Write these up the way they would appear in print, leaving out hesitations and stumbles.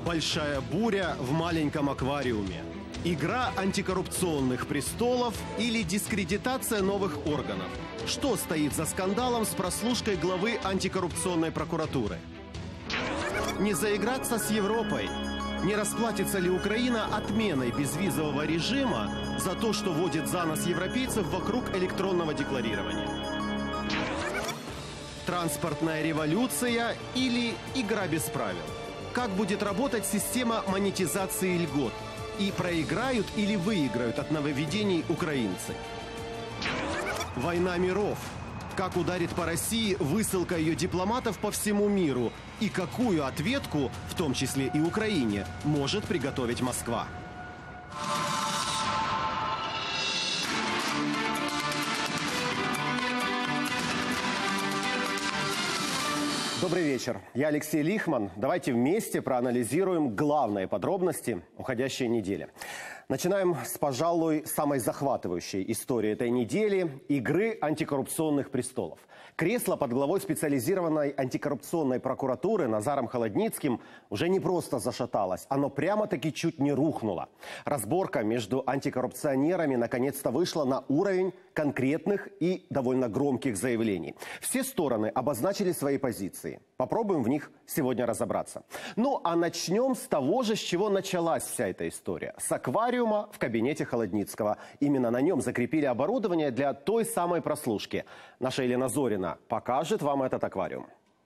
Большая буря в маленьком аквариуме. Игра антикоррупционных престолов или дискредитация новых органов. Что стоит за скандалом с прослушкой главы антикоррупционной прокуратуры? Не заиграться с Европой? Не расплатится ли Украина отменой безвизового режима за то, что водит за нос европейцев вокруг электронного декларирования? Транспортная революция или игра без правил? Как будет работать система монетизации льгот? И проиграют или выиграют от нововведений украинцы? Война миров. Как ударит по России высылка ее дипломатов по всему миру? И какую ответку, в том числе и Украине, может приготовить Москва? Добрый вечер. Я Алексей Лихман. Давайте вместе проанализируем главные подробности уходящей недели. Начинаем с, пожалуй, самой захватывающей истории этой недели – игры антикоррупционных престолов. Кресло под главой специализированной антикоррупционной прокуратуры Назаром Холодницким уже не просто зашаталось, оно прямо-таки чуть не рухнуло. Разборка между антикоррупционерами наконец-то вышла на уровень конкретных и довольно громких заявлений. Все стороны обозначили свои позиции. Попробуем в них сегодня разобраться. Ну, а начнем с того же, с чего началась вся эта история. С аквариума в кабинете Холодницкого. Именно на нем закрепили оборудование для той самой прослушки. Наша Елена Зорина покажет вам этот аквариум.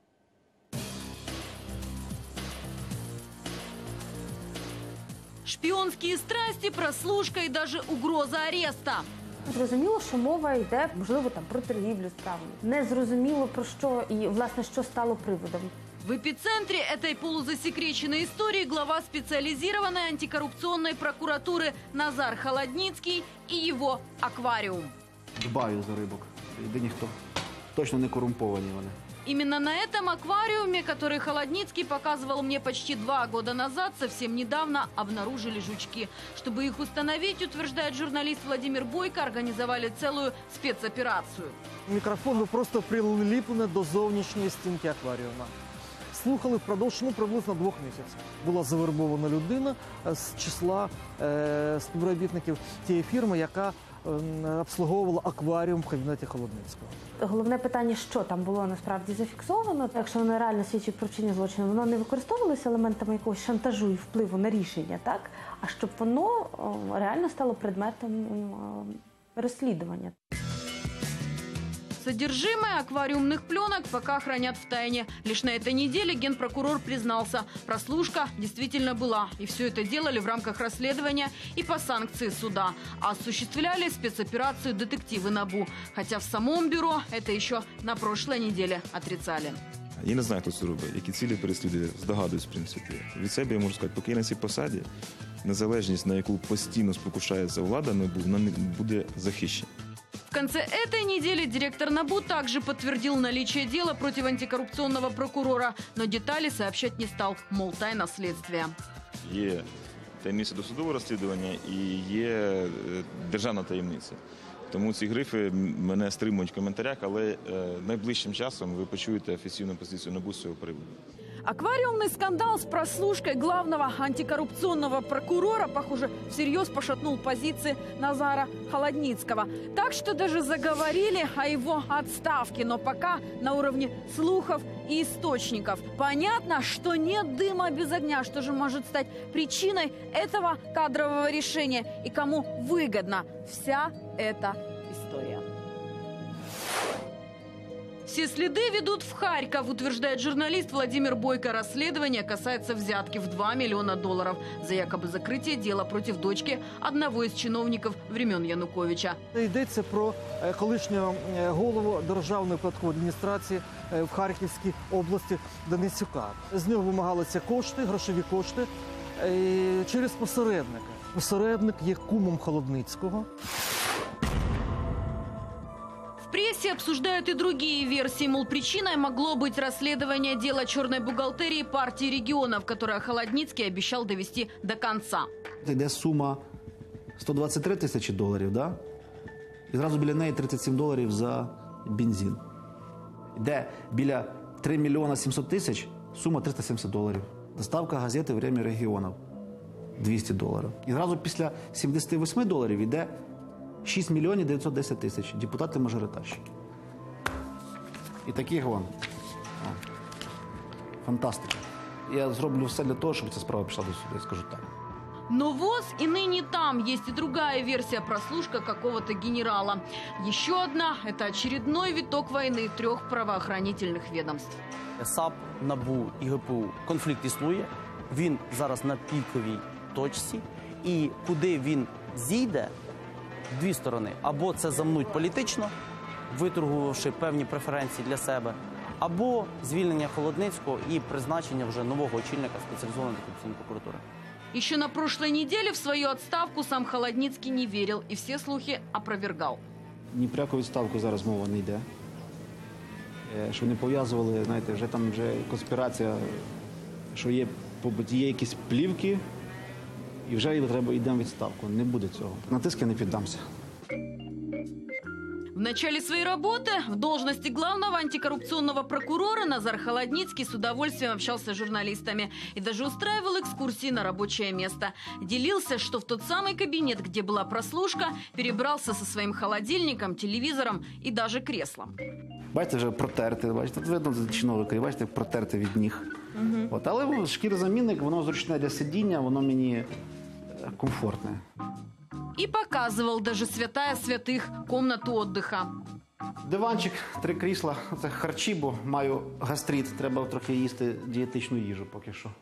Шпионские страсти, прослушка и даже угроза ареста. Зрозуміло, що мова йде, можливо, там про торгівлю справами. Не зрозуміло про що і, власне, що стало приводом. В эпицентре этой полузасекреченной истории глава специализированной антикоррупционной прокуратуры Назар Холодницкий и его аквариум. Дбаю за рибок. Єдині, хто точно не корумповані вони. Именно на этом аквариуме, который Холодницкий показывал мне почти 2 года назад, совсем недавно обнаружили жучки. Чтобы их установить, утверждает журналист Владимир Бойко, организовали целую спецоперацию. Мікрофон просто приліплений до зовнішньої стінки акваріума. Слухали впродовж приблизно 2 місяців. Була завербована людина з числа співробітників тієї фірми, яка обслуговувала акваріум в кабінеті Холодницького. Головне питання, що там було насправді зафіксовано. Якщо воно реально свідчить про вчинення злочину, воно не використовувалося елементами якогось шантажу і впливу на рішення, так? А щоб воно реально стало предметом розслідування. Содержимое аквариумных пленок пока хранят в тайне. Лишь на этой неделе генпрокурор признался, прослушка действительно была. И все это делали в рамках расследования и по санкции суда. А осуществляли спецоперацию детективы НАБУ. Хотя в самом бюро это еще на прошлой неделе отрицали. Я не знаю, хто це робить, які цілі переслідує, здогадуюсь, в принципі. Від себе я можу сказати, поки я на цій посаді, незалежність, на яку постійно спокушається влада НАБУ, вона не буде захищена. В конце этой недели директор НАБУ также подтвердил наличие дела против антикоррупционного прокурора, но детали сообщать не стал, мол, тайна следствия. Є таємниця досудового розслідування і є державна таємниця. Тому ці грифи мене стримують в коментарях, але найближчим часом ви почуєте офіційну позицію НАБУ з цього приводу. Аквариумный скандал с прослушкой главного антикоррупционного прокурора, похоже, всерьез пошатнул позиции Назара Холодницкого. Так что даже заговорили о его отставке, но пока на уровне слухов и источников. Понятно, что нет дыма без огня. Что же может стать причиной этого кадрового решения и кому выгодна вся эта история? Все следы ведут в Харьков, утверждает журналист Владимир Бойко. Расследование касается взятки в $2 миллиона за якобы закрытие дела против дочки одного из чиновников времен Януковича. Йдеться про колишнього голову Державної податкової адміністрації в Харківській області Денисюка. З нього вимагалися кошти, грошові кошти через посередника. Посередник є кумом Холодницького. В прессе обсуждают и другие версии, мол, причиной могло быть расследование дела черной бухгалтерии партии регионов, которое Холодницкий обещал довести до конца. Йде сума $123 тисячі, да? І зразу біля неї $37 за бензин. Йде біля $3 мільйона 700 тисяч, сума $370. Доставка газети «Время регіонів» – $200. І зразу після $78 йде 6 мільйонів 910 тисяч. Депутати-мажоритарщики. І таких вон. Фантастика. Я зроблю все для того, щоб ця справа пішла до суду, я скажу так. Но ВОЗ и ныне там. Есть и другая версия прослушка какого-то генерала. Еще одна – это очередной виток войны 3 правоохранительных ведомств. САП, НАБУ і ГПУ. Конфлікт існує, він зараз на піковій точці. І куди він зійде, дві сторони. Або це замнуть політично, виторгувавши певні преференції для себе, або звільнення Холодницького і призначення вже нового очільника спеціалізованої антикорупційної прокуратури. Еще на прошлой неделе в свою отставку сам Холодницкий не верил и все слухи опровергал. Ні про яку відставку зараз мова не йде. Що вони пов'язували, знаєте, вже там конспірація, що є якісь плівки, і вже йдемо в відставку. Не буде цього. На тиск я не піддамся. В начале своей работы в должности главного антикоррупционного прокурора Назар Холодницкий с удовольствием общался с журналистами и даже устраивал экскурсии на рабочее место. Делился, что в тот самый кабинет, где была прослушка, перебрался со своим холодильником, телевизором и даже креслом. Бачите, вже протерти, бачите, тут видно чиновники, бачите, протерти від ніг. От, але шкірозамінник, воно зручне для сидіння, воно мені комфортне. И показывал даже святая святых комнату отдыха. Диванчик, 3 крісла, це харчі, бо маю гастрит, треба трохи їсти дієтичну їжу поки що.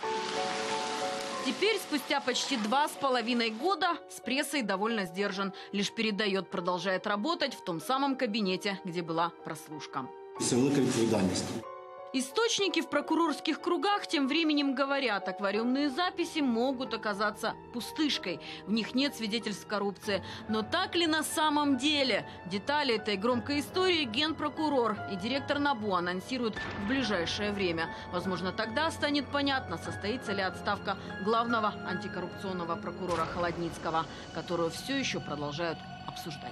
Теперь, спустя почти 2,5 года, с прессой довольно сдержан. Лишь передает, продолжает работать в том самом кабинете, где была прослушка. Це велика відповідальність. Источники в прокурорских кругах тем временем говорят, аквариумные записи могут оказаться пустышкой. В них нет свидетельств коррупции. Но так ли на самом деле? Детали этой громкой истории генпрокурор и директор НАБУ анонсируют в ближайшее время. Возможно, тогда станет понятно, состоится ли отставка главного антикоррупционного прокурора Холодницкого, которую все еще продолжают обсуждать.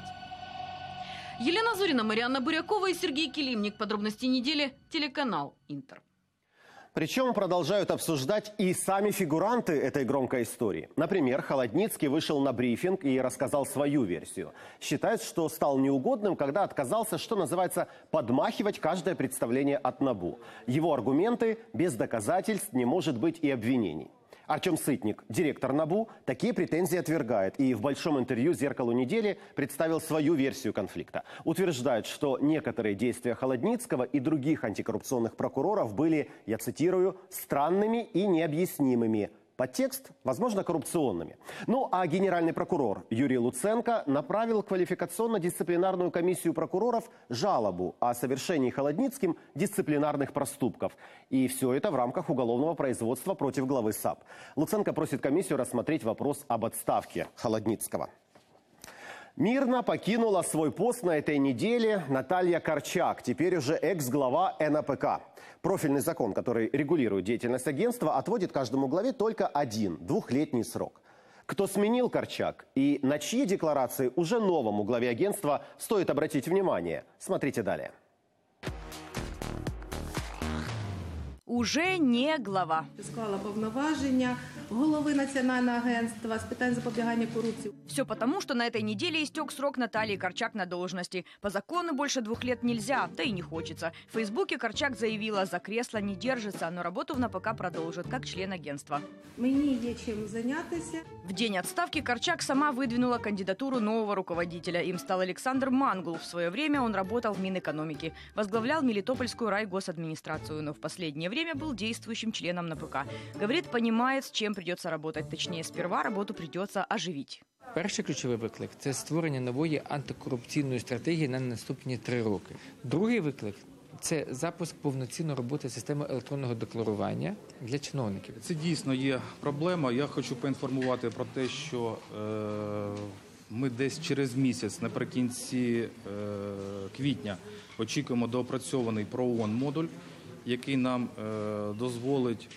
Елена Зурина, Марианна Бурякова и Сергей Килимник. Подробности недели. Телеканал Интер. Причем продолжают обсуждать и сами фигуранты этой громкой истории. Например, Холодницкий вышел на брифинг и рассказал свою версию. Считает, что стал неугодным, когда отказался, что называется, подмахивать каждое представление от НАБУ. Его аргументы – без доказательств не может быть и обвинений. Артем Сытник, директор НАБУ, такие претензии отвергает и в большом интервью «Зеркалу недели» представил свою версию конфликта. Утверждает, что некоторые действия Холодницкого и других антикоррупционных прокуроров были, я цитирую, «странными и необъяснимыми». Подтекст, возможно, коррупционными. Ну, а генеральный прокурор Юрий Луценко направил в квалификационно-дисциплинарную комиссию прокуроров жалобу о совершении Холодницким дисциплинарных проступков. И все это в рамках уголовного производства против главы САП. Луценко просит комиссию рассмотреть вопрос об отставке Холодницкого. Мирно покинула свой пост на этой неделе Наталья Корчак, теперь уже экс-глава НАПК. Профильный закон, который регулирует деятельность агентства, отводит каждому главе только один – 2-летний срок. Кто сменил Корчак и на чьи декларации уже новому главе агентства стоит обратить внимание? Смотрите далее. Уже не глава. Склала повноваження голови Національного агентства з питань запобігання корупції. Все потому, что на этой неделе истек срок Натальи Корчак на должности. По закону больше 2 лет нельзя, да и не хочется. В Фейсбуке Корчак заявила, за кресло не держится, но работу в НАПК продолжит, как член агентства. Мені є чим зайнятися. В день отставки Корчак сама выдвинула кандидатуру нового руководителя. Им стал Александр Мангул. В свое время он работал в Минэкономике. Возглавлял Мелитопольскую райгосадминистрацию, но в последнее время был действующим членом НАПК. Говорит, понимает, с чем придется работать. Точнее, сперва работу придется оживить. Перший ключовий виклик – це створення нової антикорупційної стратегії на наступні 3 роки. Другий виклик – це запуск повноцінної роботи системи електронного декларування для чиновників. Це дійсно є проблема. Я хочу поінформувати про те, що ми десь через місяць, наприкінці квітня, очікуємо доопрацьований ПРООН-модуль, який нам дозволить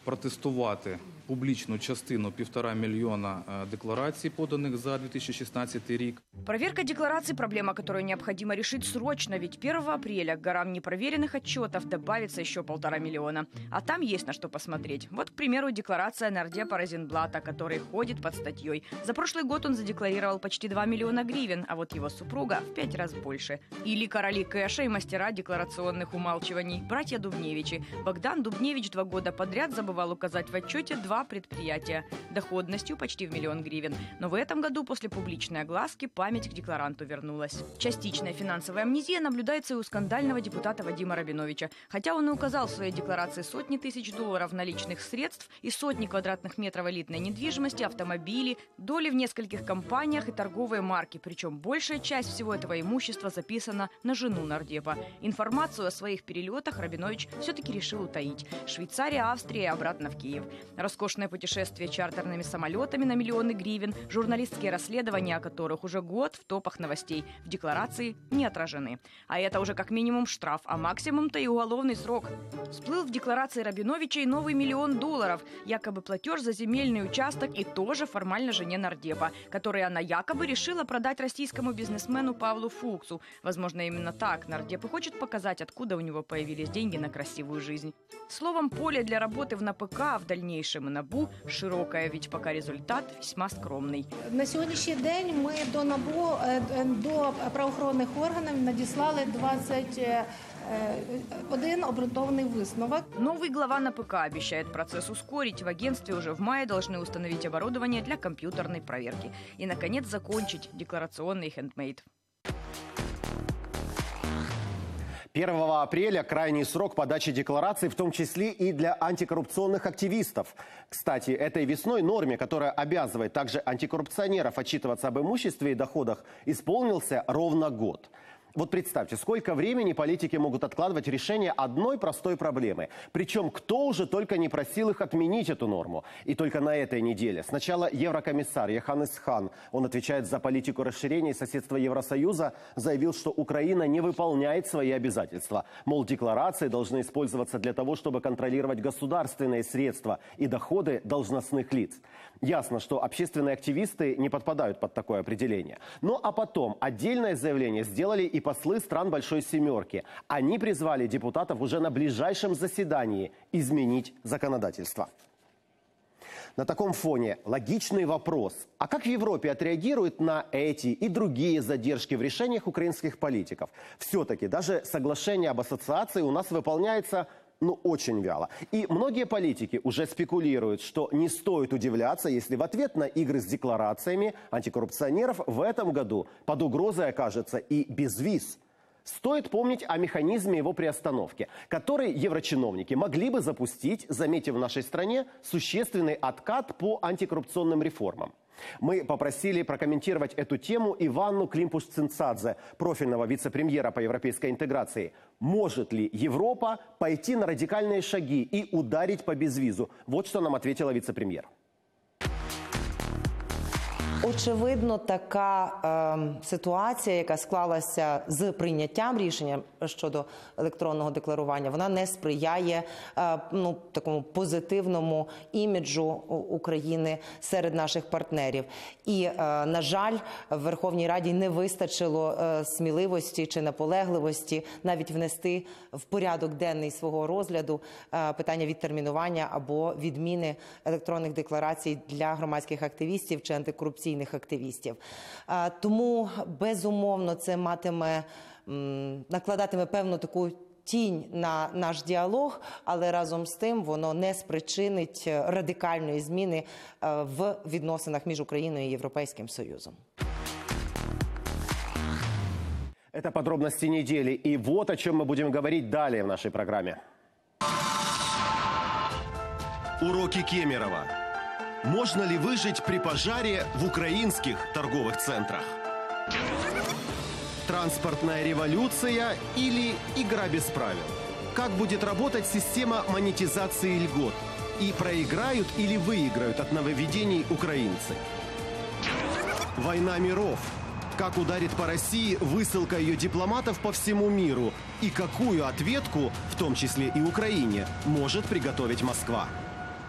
протестувати публічну частину 1,5 мільйона деклараций, поданих за 2016 рік. Проверка деклараций – проблема, которую необходимо решить срочно, ведь 1 апреля к горам непроверенных отчетов добавится еще 1,5 миллиона. А там есть на что посмотреть. Вот, к примеру, декларация нардепа Розенблата, который ходит под статьей. За прошлый год он задекларировал почти 2 миллиона гривен, а вот его супруга в 5 раз больше. Или короли кэша и мастера декларационных умалчиваний. Братья Дубневичи. Богдан Дубневич 2 года подряд забывал указать в отчете 2 предприятия. Доходностью почти в 1 миллион гривен. Но в этом году после публичной огласки память к декларанту вернулась. Частичная финансовая амнезия наблюдается и у скандального депутата Вадима Рабиновича. Хотя он и указал в своей декларации сотни тысяч долларов наличных средств и сотни квадратных метров элитной недвижимости, автомобили, доли в нескольких компаниях и торговые марки. Причем большая часть всего этого имущества записана на жену нардепа. Информацию о своих перелетах Рабинович все-таки решил утаить. Швейцария, Австрия и обратно в Киев. Роскошное путешествие чартерными самолетами на миллионы гривен, журналистские расследования, о которых уже год в топах новостей, в декларации не отражены. А это уже как минимум штраф, а максимум-то и уголовный срок. Всплыл в декларации Рабиновича и новый $1 миллион. Якобы платеж за земельный участок и тоже формально жене нардепа, который она якобы решила продать российскому бизнесмену Павлу Фуксу. Возможно, именно так нардеп и хочет показать, откуда у него появились деньги на красивую жизнь. Словом, поле для работы в НАПК, а в дальнейшем и НАБУ широкое, ведь пока результат весьма скромный. На сьогоднішній день ми до НАБУ, до правоохоронних органів надіслали 21 обґрунтований висновок. Новый глава НАПК обещает процесс ускорить. В агентстве уже в мае должны установить оборудование для компьютерной проверки. И, наконец, закончить декларационный хендмейд. 1 апреля крайний срок подачи деклараций, в том числе и для антикоррупционных активистов. Кстати, этой весной норме, которая обязывает также антикоррупционеров отчитываться об имуществе и доходах, исполнился ровно год. Вот представьте, сколько времени политики могут откладывать решение одной простой проблемы. Причем кто уже только не просил их отменить эту норму. И только на этой неделе. Сначала еврокомиссар Йоханнес Хан, он отвечает за политику расширения и соседства Евросоюза, заявил, что Украина не выполняет свои обязательства. Мол, декларации должны использоваться для того, чтобы контролировать государственные средства и доходы должностных лиц. Ясно, что общественные активисты не подпадают под такое определение. Ну а потом отдельное заявление сделали и послы стран Большой Семерки. Они призвали депутатов уже на ближайшем заседании изменить законодательство. На таком фоне логичный вопрос. А как в Европе отреагируют на эти и другие задержки в решениях украинских политиков? Все-таки даже соглашение об ассоциации у нас выполняется очень вяло. И многие политики уже спекулируют, что не стоит удивляться, если в ответ на игры с декларациями антикоррупционеров в этом году под угрозой окажется и безвиз. Стоит помнить о механизме его приостановки, который еврочиновники могли бы запустить, заметив в нашей стране существенный откат по антикоррупционным реформам. Мы попросили прокомментировать эту тему Иванну Климпуш-Цинцадзе, профильного вице-премьера по европейской интеграции. Может ли Европа пойти на радикальные шаги и ударить по безвизу? Вот что нам ответила вице-премьер. Очевидно, така ситуація, яка склалася з прийняттям рішення щодо електронного декларування, вона не сприяє такому позитивному іміджу України серед наших партнерів. І, на жаль, в Верховній Раді не вистачило сміливості чи наполегливості навіть внести в порядок денний свого розгляду питання відтермінування або відміни електронних декларацій для громадських активістів чи антикорупційних активістів. Тому, безумовно, це накладатиме певну таку тінь на наш діалог, але разом з тим воно не спричинить радикальної зміни в відносинах між Україною і Європейським Союзом. Это подробности недели. И вот о чем мы будем говорить далее в нашей программе. Уроки Кемерова. Можно ли выжить при пожаре в украинских торговых центрах? Транспортная революция или игра без правил? Как будет работать система монетизации льгот? И проиграют или выиграют от нововведений украинцы? Война миров. Как ударит по России высылка ее дипломатов по всему миру? И какую ответку, в том числе и Украине, может приготовить Москва?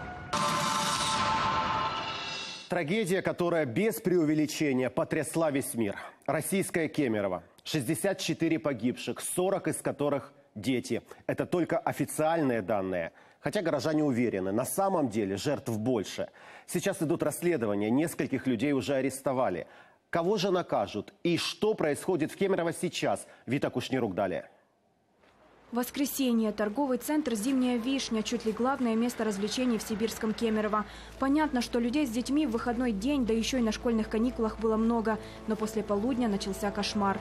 Трагедия, которая без преувеличения потрясла весь мир. Российская Кемерово. 64 погибших, 40 из которых дети. Это только официальные данные. Хотя горожане уверены, на самом деле жертв больше. Сейчас идут расследования, нескольких людей уже арестовали. Кого же накажут и что происходит в Кемерово сейчас? Вита Кушнирук далее. Воскресенье. Торговый центр «Зимняя вишня» – чуть ли главное место развлечений в сибирском Кемерово. Понятно, что людей с детьми в выходной день, да еще и на школьных каникулах было много. Но после полудня начался кошмар.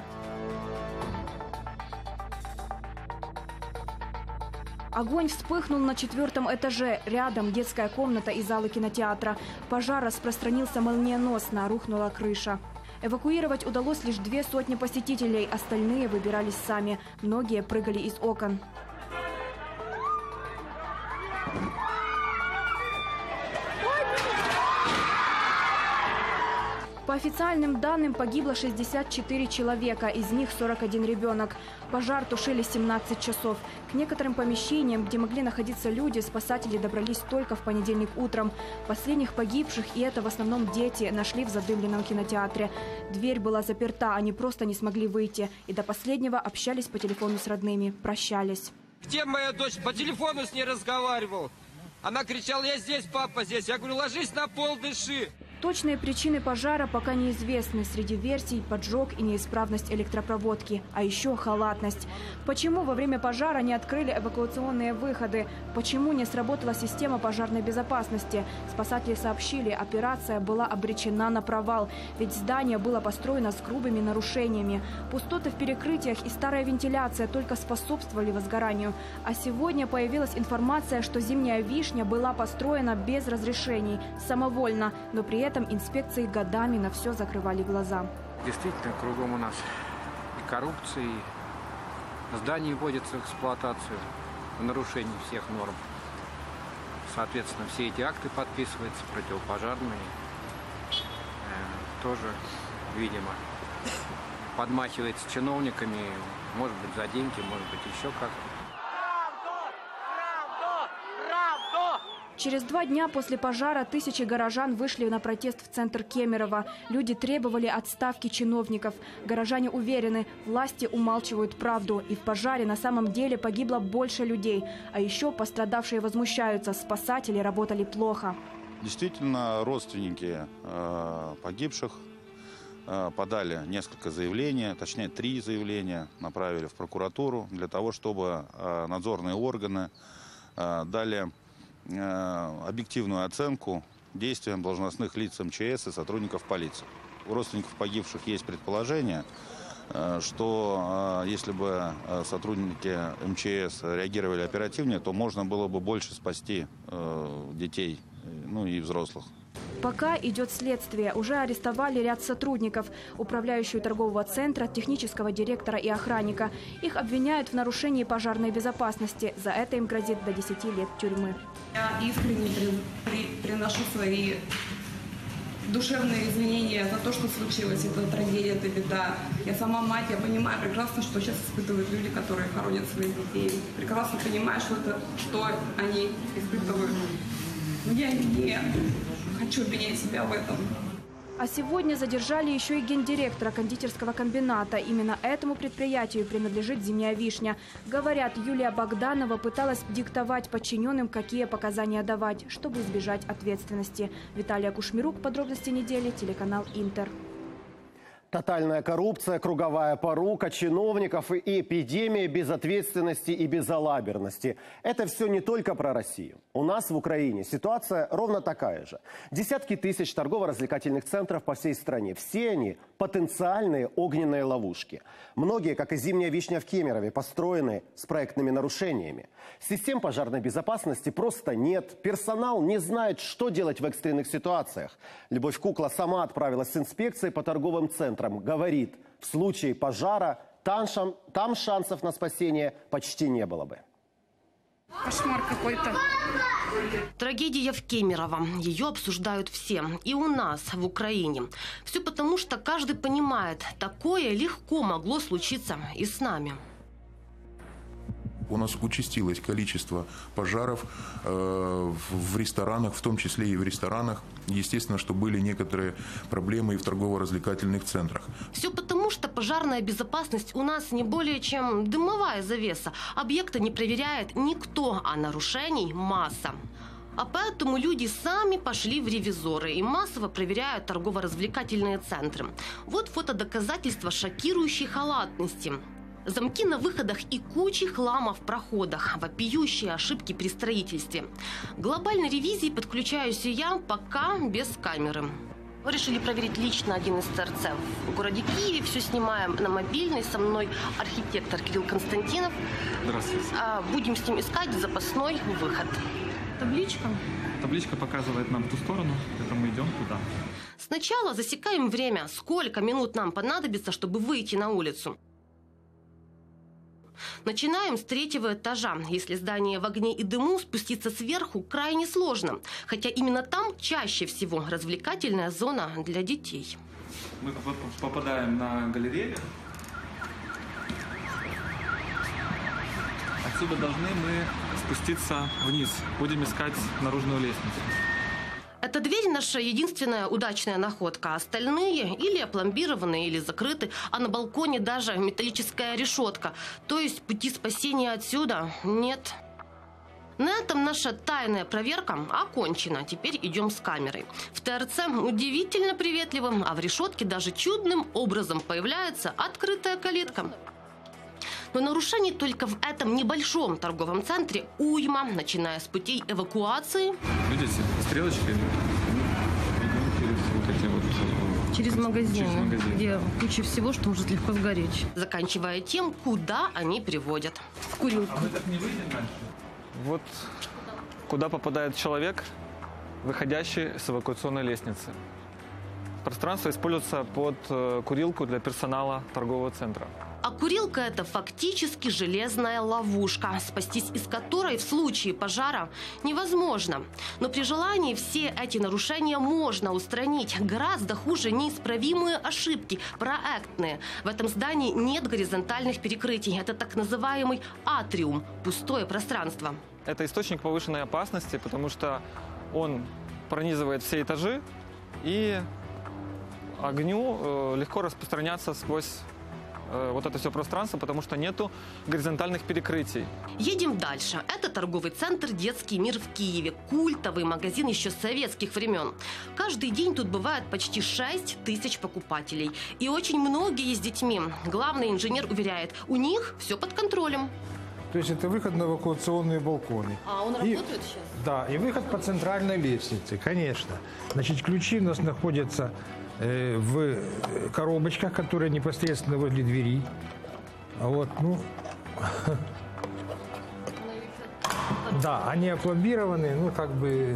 Огонь вспыхнул на 4-м этаже. Рядом детская комната и залы кинотеатра. Пожар распространился молниеносно, рухнула крыша. Эвакуировать удалось лишь 200 посетителей. Остальные выбирались сами. Многие прыгали из окон. По официальным данным погибло 64 человека, из них 41 ребенок. Пожар тушили 17 часов. К некоторым помещениям, где могли находиться люди, спасатели добрались только в понедельник утром. Последних погибших, и это в основном дети, нашли в задымленном кинотеатре. Дверь была заперта, они просто не смогли выйти. И до последнего общались по телефону с родными, прощались. Где моя дочь? По телефону с ней разговаривал. Она кричала: я здесь, папа здесь. Я говорю: ложись на пол, дыши. Точные причины пожара пока неизвестны. Среди версий – поджог и неисправность электропроводки. А еще халатность. Почему во время пожара не открыли эвакуационные выходы? Почему не сработала система пожарной безопасности? Спасатели сообщили, операция была обречена на провал. Ведь здание было построено с грубыми нарушениями. Пустоты в перекрытиях и старая вентиляция только способствовали возгоранию. А сегодня появилась информация, что «Зимняя вишня» была построена без разрешений, самовольно, но при этом инспекции годами на все закрывали глаза. Действительно, кругом у нас и коррупция, и здания вводятся в эксплуатацию в нарушении всех норм. Соответственно, все эти акты подписываются, противопожарные, тоже, видимо, подмахивается чиновниками, может быть, за деньги, может быть, еще как-то. Через 2 дня после пожара тысячи горожан вышли на протест в центр Кемерово. Люди требовали отставки чиновников. Горожане уверены, власти умалчивают правду. И в пожаре на самом деле погибло больше людей. А еще пострадавшие возмущаются. Спасатели работали плохо. Действительно, родственники погибших подали несколько заявлений, точнее 3 заявления направили в прокуратуру для того, чтобы надзорные органы дали объективную оценку действиям должностных лиц МЧС и сотрудников полиции. У родственников погибших есть предположение, что если бы сотрудники МЧС реагировали оперативнее, то можно было бы больше спасти детей, ну и взрослых. Пока идет следствие. Уже арестовали ряд сотрудников. Управляющую торгового центра, технического директора и охранника. Их обвиняют в нарушении пожарной безопасности. За это им грозит до 10 лет тюрьмы. Я искренне приношу свои душевные извинения за то, что случилось. Это трагедия, это беда. Я сама мать, я понимаю прекрасно, что сейчас испытывают люди, которые хоронят своих детей. Прекрасно понимаю, что они испытывают. Но я не хочу обвинять себя в этом. А сегодня задержали еще и гендиректора кондитерского комбината. Именно этому предприятию принадлежит «Зимняя вишня». Говорят, Юлия Богданова пыталась диктовать подчиненным, какие показания давать, чтобы избежать ответственности. Виталия Кушмирук. Подробности недели. Телеканал «Интер». Тотальная коррупция, круговая порука чиновников и эпидемия безответственности и безалаберности. Это все не только про Россию. У нас в Украине ситуация ровно такая же. Десятки тысяч торгово-развлекательных центров по всей стране. Все они потенциальные огненные ловушки. Многие, как и «Зимняя вишня» в Кемерове, построены с проектными нарушениями. Систем пожарной безопасности просто нет. Персонал не знает, что делать в экстренных ситуациях. Любовь Кукла сама отправилась с инспекцией по торговым центрам. Говорит, в случае пожара там шансов на спасение почти не было бы. Кошмар какой-то. Трагедия в Кемерово. Ее обсуждают все. И у нас, в Украине. Все потому, что каждый понимает, такое легко могло случиться и с нами. у нас участилось количество пожаров в ресторанах, в том числе и в ресторанах. Естественно, что были некоторые проблемы и в торгово-развлекательных центрах. Все потому, что пожарная безопасность у нас не более чем дымовая завеса. Объекты не проверяет никто, а нарушений масса. А поэтому люди сами пошли в ревизоры и массово проверяют торгово-развлекательные центры. Вот фотодоказательства шокирующей халатности. Замки на выходах и кучи хлама в проходах. Вопиющие ошибки при строительстве. К глобальной ревизии подключаюсь и я, пока без камеры. Мы решили проверить лично один из ТРЦ в городе Киеве. Все снимаем на мобильный. Со мной архитектор Кирилл Константинов. Здравствуйте. Будем с ним искать запасной выход. Табличка? Табличка показывает нам в ту сторону, это мы идем туда. Сначала засекаем время, сколько минут нам понадобится, чтобы выйти на улицу. Начинаем с 3-го этажа. Если здание в огне и дыму, спуститься сверху крайне сложно. Хотя именно там чаще всего развлекательная зона для детей. Мы попадаем на галерею. Отсюда должны мы спуститься вниз. Будем искать наружную лестницу. Эта дверь наша единственная удачная находка. Остальные или опломбированы, или закрыты, а на балконе даже металлическая решетка. То есть пути спасения отсюда нет. На этом наша тайная проверка окончена. Теперь идем с камерой. В ТРЦ удивительно приветливым, а в решетке даже чудным образом появляется открытая калитка. Но нарушений только в этом небольшом торговом центре уйма, начиная с путей эвакуации. Видите, стрелочкой идем через вот эти вот... Через магазин, где куча всего, что может легко сгореть. Заканчивая тем, куда они приводят. В курилку. А мы так не выйдем дальше? Вот куда попадает человек, выходящий с эвакуационной лестницы. Пространство используется под курилку для персонала торгового центра. А курилка – это фактически железная ловушка, спастись из которой в случае пожара невозможно. Но при желании все эти нарушения можно устранить. Гораздо хуже неисправимые ошибки, проектные. В этом здании нет горизонтальных перекрытий. Это так называемый атриум – пустое пространство. Это источник повышенной опасности, потому что он пронизывает все этажи, и огню легко распространяться сквозь вот это все пространство, потому что нету горизонтальных перекрытий. Едем дальше. Это торговый центр «Детский мир» в Киеве. Культовый магазин еще с советских времен. Каждый день тут бывает почти 6 тысяч покупателей. И очень многие с детьми. Главный инженер уверяет, у них все под контролем. То есть это выход на эвакуационные балконы. А он работает сейчас? Да, и выход по центральной лестнице, конечно. Значит, ключи у нас находятся в коробочках, которые непосредственно возле двери. Вот, ну, да, они опломбированы, ну, как бы.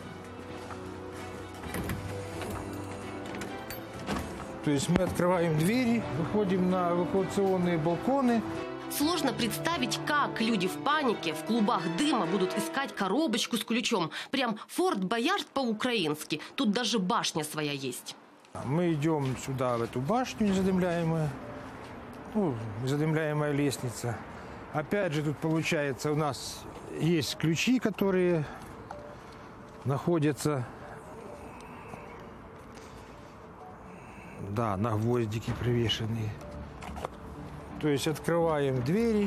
То есть мы открываем двери, выходим на эвакуационные балконы. Сложно представить, как люди в панике, в клубах дыма будут искать коробочку с ключом. Прям Форт Боярд по-украински. Тут даже башня своя есть. Мы идем сюда, в эту башню незадымляемую, ну, незадымляемая лестница. Опять же, тут получается, у нас есть ключи, которые находятся, да, на гвоздики привешенные. То есть открываем двери.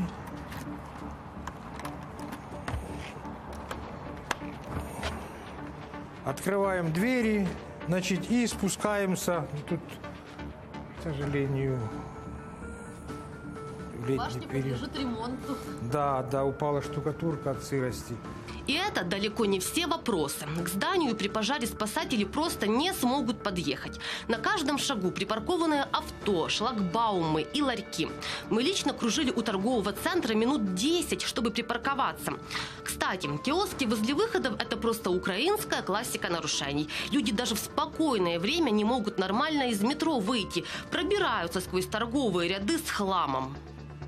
Открываем двери. Значит, и спускаемся. Тут, к сожалению, летний период. Ремонту. Да, упала штукатурка от сырости. И это далеко не все вопросы. К зданию при пожаре спасатели просто не смогут подъехать. На каждом шагу припаркованные авто, шлагбаумы и ларьки. Мы лично кружили у торгового центра минут 10, чтобы припарковаться. Кстати, киоски возле выходов – это просто украинская классика нарушений. Люди даже в спокойное время не могут нормально из метро выйти. Пробираются сквозь торговые ряды с хламом.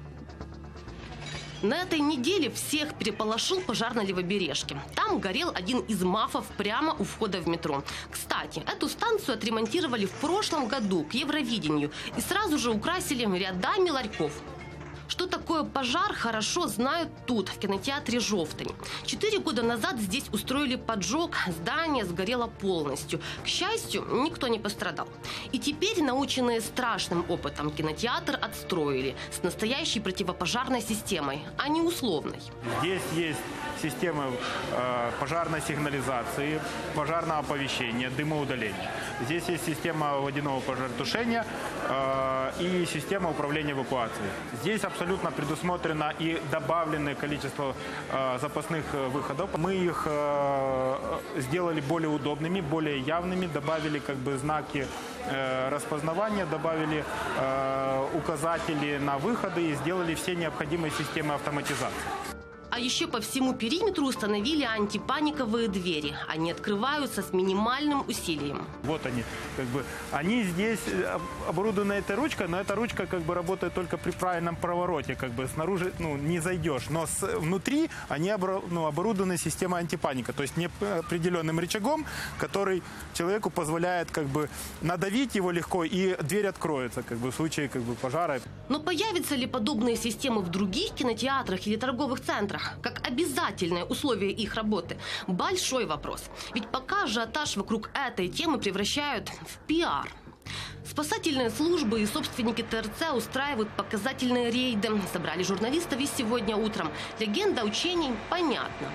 На этой неделе всех переполошил пожар на Левобережке. Там горел один из МАФов прямо у входа в метро. Кстати, эту станцию отремонтировали в прошлом году к Евровидению и сразу же украсили рядами ларьков. Что такое пожар, хорошо знают тут, в кинотеатре «Жовтень». 4 года назад здесь устроили поджог, здание сгорело полностью. К счастью, никто не пострадал. И теперь, наученные страшным опытом, кинотеатр отстроили с настоящей противопожарной системой, а не условной. Здесь есть системы пожарной сигнализации, пожарного оповещения, дымоудаления. Здесь есть система водяного пожаротушения и система управления эвакуацией. Здесь абсолютно предусмотрено и добавленное количество запасных выходов. Мы их сделали более удобными, более явными, добавили знаки распознавания, добавили указатели на выходы и сделали все необходимые системы автоматизации. А еще по всему периметру установили антипаниковые двери. Они открываются с минимальным усилием. Вот они. Они здесь оборудованы этой ручкой, но эта ручка работает только при правильном провороте. Снаружи не зайдешь. Но внутри они оборудованы системой антипаника. То есть определенным рычагом, который человеку позволяет надавить его легко, и дверь откроется в случае пожара. Но появятся ли подобные системы в других кинотеатрах или торговых центрах? Как обязательное условие их работы? Большой вопрос. Ведь пока ажиотаж вокруг этой темы превращают в пиар. Спасательные службы и собственники ТРЦ устраивают показательные рейды. Собрали журналистов и сегодня утром. Легенда учений понятна.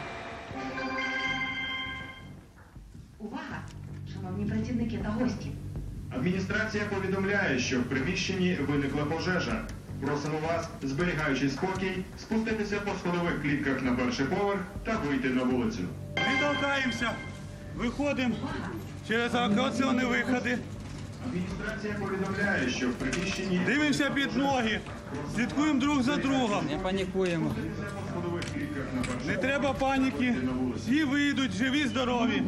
Увага! Шановні працівники та гості. Адміністрація повідомляє, що в приміщенні виникла пожежа. Просимо вас, зберігаючи спокій, спуститися по сходових клітках на перший поверх та вийти на вулицю. Не толкаємося, виходимо через евакуаційні виходи. Адміністрація повідомляє, що в приміщенні... Дивимося під ноги, слідкуємо друг за другом. Не панікуємо. Не треба паніки, всі вийдуть живі, здорові.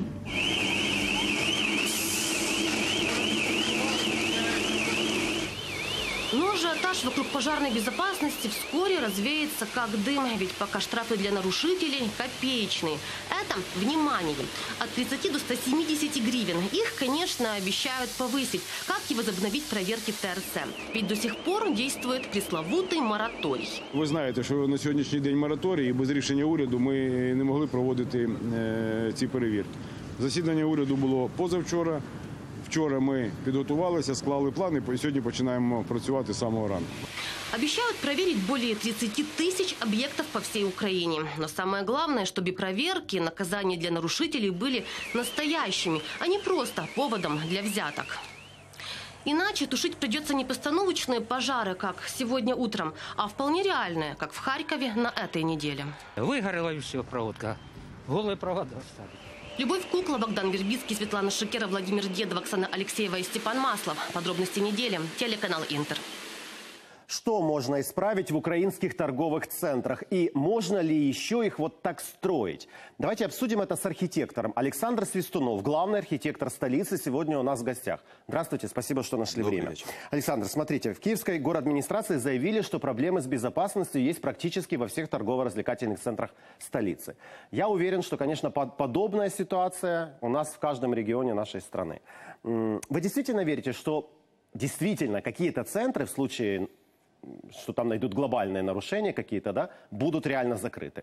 Но ажиотаж вокруг пожарной безопасности вскоре развеется как дым, ведь пока штрафы для нарушителей копеечные. Это, внимание, от 30 до 170 гривен. Их, конечно, обещают повысить, как и возобновить проверки ТРЦ. Ведь до сих пор действует пресловутый мораторій. Ви знаєте, що на сьогоднішній день мораторій, і без рішення уряду ми не могли проводити ці перевірки. Засідання уряду було позавчора. Вчора ми підготувалися, склали плани, і сьогодні починаємо працювати з самого ранку. Обещают проверить более 30 тысяч объектов по всей Украине. Но самое главное, чтобы проверки, наказания для нарушителей были настоящими, а не просто поводом для взяток. Иначе тушить придется не постановочные пожары, как сегодня утром, а вполне реальные, как в Харькове на этой неделе. Выгорела и все, проводка. Голые провода остались. Любовь Кукла, Богдан Вербицкий, Светлана Шикера, Владимир Дедов, Оксана Алексеева и Степан Маслов. Подробности недели. Телеканал «Интер». Что можно исправить в украинских торговых центрах? И можно ли еще их вот так строить? Давайте обсудим это с архитектором. Александр Свистунов, главный архитектор столицы, сегодня у нас в гостях. Здравствуйте, спасибо, что нашли время. Вечер. Александр, смотрите, в Киевской городадминистрации заявили, что проблемы с безопасностью есть практически во всех торгово-развлекательных центрах столицы. Я уверен, что, конечно, подобная ситуация у нас в каждом регионе нашей страны. Вы действительно верите, что действительно какие-то центры в случае, что там найдут глобальные нарушения какие-то, да, будут реально закрыты?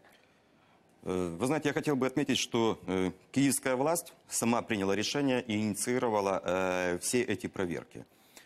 Вы знаете, я хотел бы отметить, что киевская власть сама приняла решение и инициировала все эти проверки.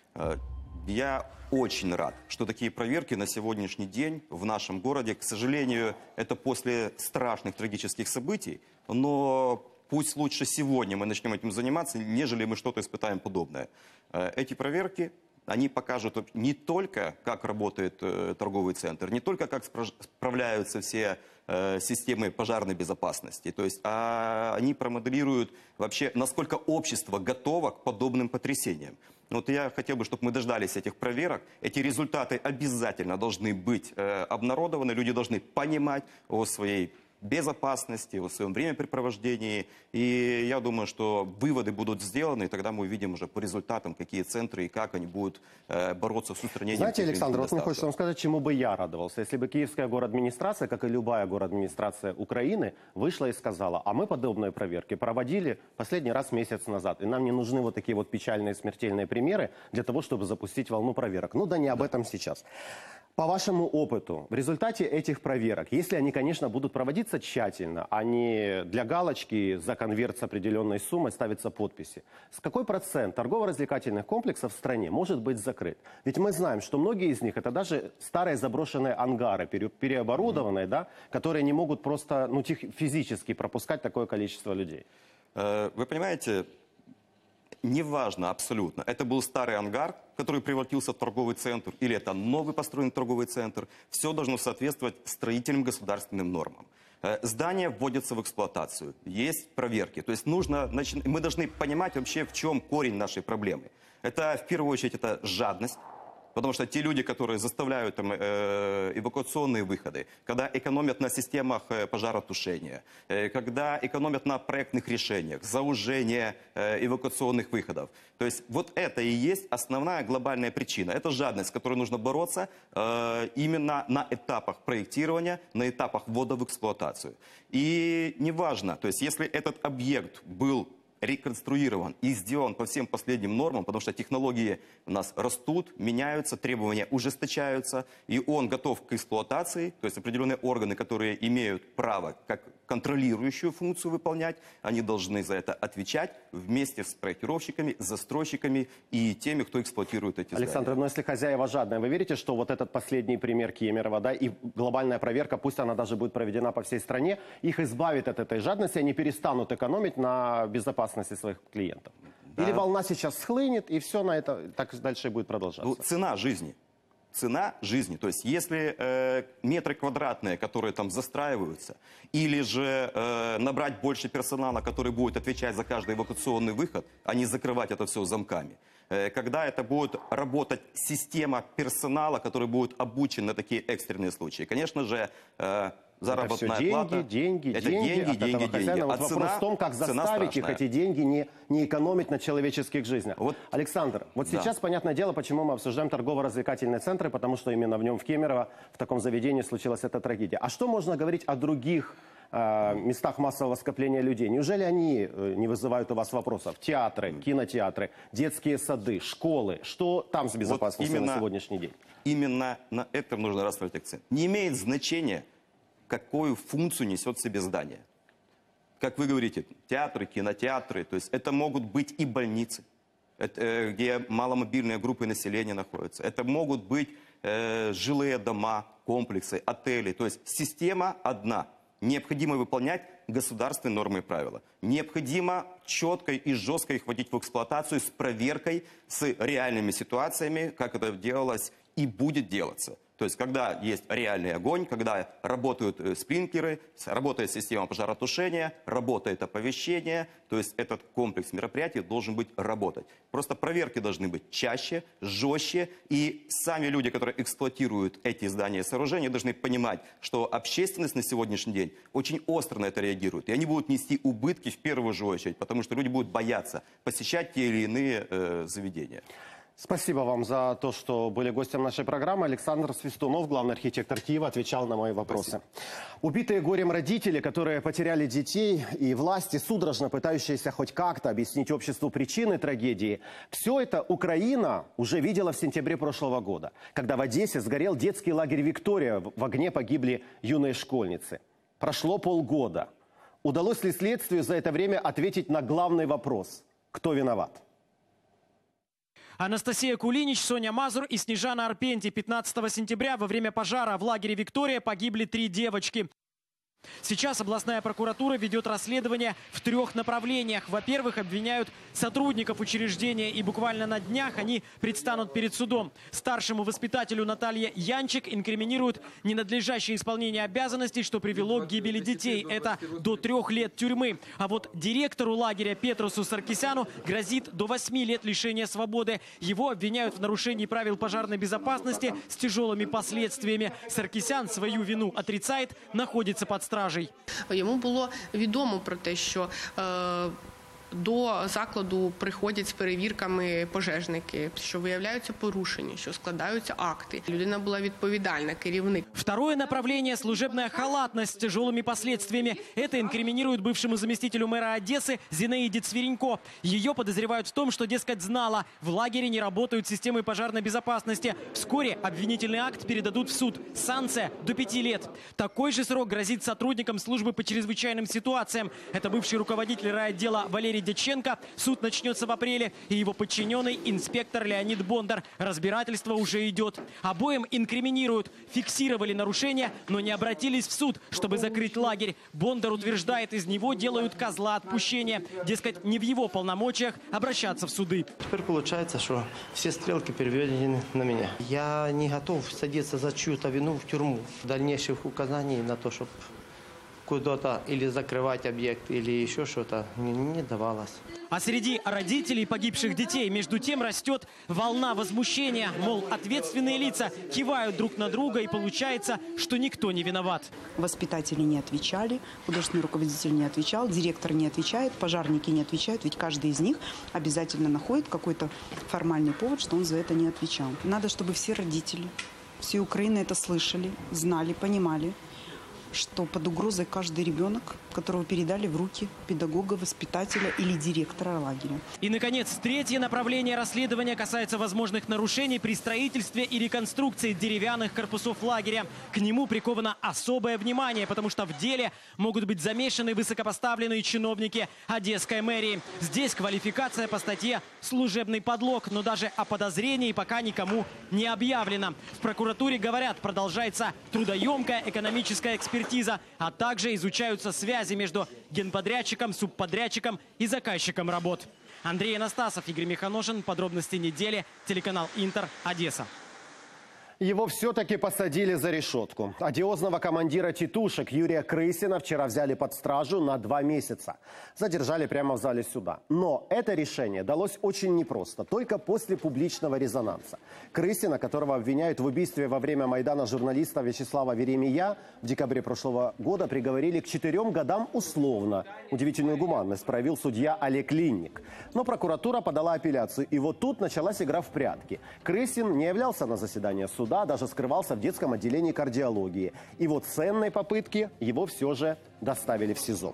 Я очень рад, что такие проверки на сегодняшний день в нашем городе, к сожалению, это после страшных трагических событий, но пусть лучше сегодня мы начнем этим заниматься, нежели мы что-то испытаем подобное. Эти проверки, они покажут не только, как работает торговый центр, не только, как справляются все системы пожарной безопасности, то есть, они промоделируют вообще, насколько общество готово к подобным потрясениям. Вот я хотел бы, чтобы мы дождались этих проверок. Эти результаты обязательно должны быть обнародованы, люди должны понимать о своей безопасности, о своем времяпрепровождении. И я думаю, что выводы будут сделаны, и тогда мы увидим уже по результатам, какие центры и как они будут бороться с устранением. Знаете, Александр, вот мне хочется вам сказать, чему бы я радовался. Если бы Киевская городадминистрация, как и любая городадминистрация Украины, вышла и сказала, а мы подобные проверки проводили последний раз месяц назад, и нам не нужны вот такие вот печальные смертельные примеры для того, чтобы запустить волну проверок. Ну да не об этом сейчас. По вашему опыту, в результате этих проверок, если они, конечно, будут проводиться тщательно, а не для галочки за конверт с определенной суммой ставятся подписи, с какой процент торгово-развлекательных комплексов в стране может быть закрыт? Ведь мы знаем, что многие из них это даже старые заброшенные ангары, переоборудованные, да, которые не могут просто физически пропускать такое количество людей. Вы понимаете, неважно абсолютно, это был старый ангар, который превратился в торговый центр, или это новый построенный торговый центр, все должно соответствовать строительным государственным нормам. Здания вводятся в эксплуатацию, есть проверки. То есть мы должны понимать вообще, в чем корень нашей проблемы. Это, в первую очередь, это жадность. Потому что те люди, которые заставляют эвакуационные выходы, когда экономят на системах пожаротушения, когда экономят на проектных решениях, заужение эвакуационных выходов. То есть вот это и есть основная глобальная причина. Это жадность, с которой нужно бороться именно на этапах проектирования, на этапах ввода в эксплуатацию. И неважно, то есть если этот объект был реконструирован и сделан по всем последним нормам, потому что технологии у нас растут, меняются, требования ужесточаются, и он готов к эксплуатации, то есть определенные органы, которые имеют право как контролирующую функцию выполнять, они должны за это отвечать вместе с проектировщиками, застройщиками и теми, кто эксплуатирует эти здания. Александр, но если хозяева жадные, вы верите, что вот этот последний пример Кемерово, да, и глобальная проверка, пусть она даже будет проведена по всей стране, их избавит от этой жадности, они перестанут экономить на безопасности своих клиентов? Да. Или волна сейчас схлынет, и все на это так дальше будет продолжаться? Ну, цена жизни. Цена жизни. То есть если метры квадратные, которые там застраиваются, или же набрать больше персонала, который будет отвечать за каждый эвакуационный выход, а не закрывать это все замками. Когда это будет работать система персонала, который будет обучен на такие экстренные случаи. Конечно же, заработная плата. Деньги. А вопрос в том, как заставить их эти деньги не экономить на человеческих жизнях. Вот, Александр, вот сейчас, понятное дело, почему мы обсуждаем торгово-развлекательные центры, потому что именно в нем, в Кемерово, в таком заведении случилась эта трагедия. А что можно говорить о других местах массового скопления людей? Неужели они не вызывают у вас вопросов? Театры, кинотеатры, детские сады, школы. Что там с безопасностью на сегодняшний день? Именно на этом нужно расставить акцент. Не имеет значения, какую функцию несет в себе здание. Как вы говорите, театры, кинотеатры, то есть это могут быть и больницы, где маломобильные группы населения находятся. Это могут быть жилые дома, комплексы, отели. То есть система одна. Необходимо выполнять государственные нормы и правила. Необходимо четко и жестко их вводить в эксплуатацию с проверкой, с реальными ситуациями, как это делалось и будет делаться. То есть, когда есть реальный огонь, когда работают спринклеры, работает система пожаротушения, работает оповещение, то есть этот комплекс мероприятий должен быть работать. Просто проверки должны быть чаще, жестче, и сами люди, которые эксплуатируют эти здания и сооружения, должны понимать, что общественность на сегодняшний день очень остро на это реагирует, и они будут нести убытки в первую же очередь, потому что люди будут бояться посещать те или иные заведения. Спасибо вам за то, что были гостем нашей программы. Александр Свистунов, главный архитектор Киева, отвечал на мои вопросы. Спасибо. Убитые горем родители, которые потеряли детей, и власти, судорожно пытающиеся хоть как-то объяснить обществу причины трагедии, все это Украина уже видела в сентябре прошлого года, когда в Одессе сгорел детский лагерь «Виктория», в огне погибли юные школьницы. Прошло полгода. Удалось ли следствию за это время ответить на главный вопрос – кто виноват? Анастасия Кулинич, Соня Мазур и Снежана Арпенти. 15 сентября во время пожара в лагере «Виктория» погибли 3 девочки. Сейчас областная прокуратура ведет расследование в 3 направлениях. Во-первых, обвиняют сотрудников учреждения, и буквально на днях они предстанут перед судом. Старшему воспитателю Наталье Янчик инкриминируют ненадлежащее исполнение обязанностей, что привело к гибели детей. Это до 3 лет тюрьмы. А вот директору лагеря Петрусу Саркисяну грозит до 8 лет лишения свободы. Его обвиняют в нарушении правил пожарной безопасности с тяжелыми последствиями. Саркисян свою вину отрицает, находится под стражей. Йому було відомо про те, що До закладу приходять з перевірками пожежники, що виявляються порушення, що складаються акти. Людина була відповідальна, керівник. Второе направление – служебная халатность с тяжелыми последствиями. Это инкриминирует бывшему заместителю мэра Одессы Зинаиде Цверенько. Ее подозревают в том, что, дескать, знала, в лагере не работают системы пожарной безопасности. Вскоре обвинительный акт передадут в суд. Санкция – до 5 лет. Такой же срок грозит сотрудникам службы по чрезвычайным ситуациям. Это бывший руководитель райотдела Валерий Дьяченко. Суд начнется в апреле. И его подчиненный инспектор Леонид Бондар. Разбирательство уже идет. Обоим инкриминируют. Фиксировали нарушения, но не обратились в суд, чтобы закрыть лагерь. Бондар утверждает, из него делают козла отпущения. Дескать, не в его полномочиях обращаться в суды. Теперь получается, что все стрелки переведены на меня. Я не готов садиться за чью-то вину в тюрьму. Дальнейших указаний на то, чтобы куда-то или закрывать объект, или еще что-то, не давалось. А среди родителей погибших детей, между тем, растет волна возмущения. Мол, ответственные лица кивают друг на друга, и получается, что никто не виноват. Воспитатели не отвечали, художественный руководитель не отвечал, директор не отвечает, пожарники не отвечают. Ведь каждый из них обязательно находит какой-то формальный повод, что он за это не отвечал. Надо, чтобы все родители, всей Украины это слышали, знали, понимали, что под угрозой каждый ребенок, которого передали в руки педагога, воспитателя или директора лагеря. И, наконец, третье направление расследования касается возможных нарушений при строительстве и реконструкции деревянных корпусов лагеря. К нему приковано особое внимание, потому что в деле могут быть замешаны высокопоставленные чиновники Одесской мэрии. Здесь квалификация по статье «Служебный подлог», но даже о подозрении пока никому не объявлено. В прокуратуре говорят, продолжается трудоемкая экономическая экспертиза, а также изучаются связи между генподрядчиком, субподрядчиком и заказчиком работ. Андрей Анастасов, Игорь Миханошин. Подробности недели. Телеканал Интер. Одесса. Его все-таки посадили за решетку. Одиозного командира «Титушек» Юрия Крысина вчера взяли под стражу на 2 месяца. Задержали прямо в зале суда. Но это решение далось очень непросто, только после публичного резонанса. Крысина, которого обвиняют в убийстве во время Майдана журналиста Вячеслава Веремия, в декабре прошлого года приговорили к 4 годам условно. Удивительную гуманность проявил судья Олег Линник. Но прокуратура подала апелляцию. И вот тут началась игра в прятки. Крысин не являлся на заседание суда. Даже скрывался в детском отделении кардиологии. И вот ценной попытки его все же доставили в СИЗО.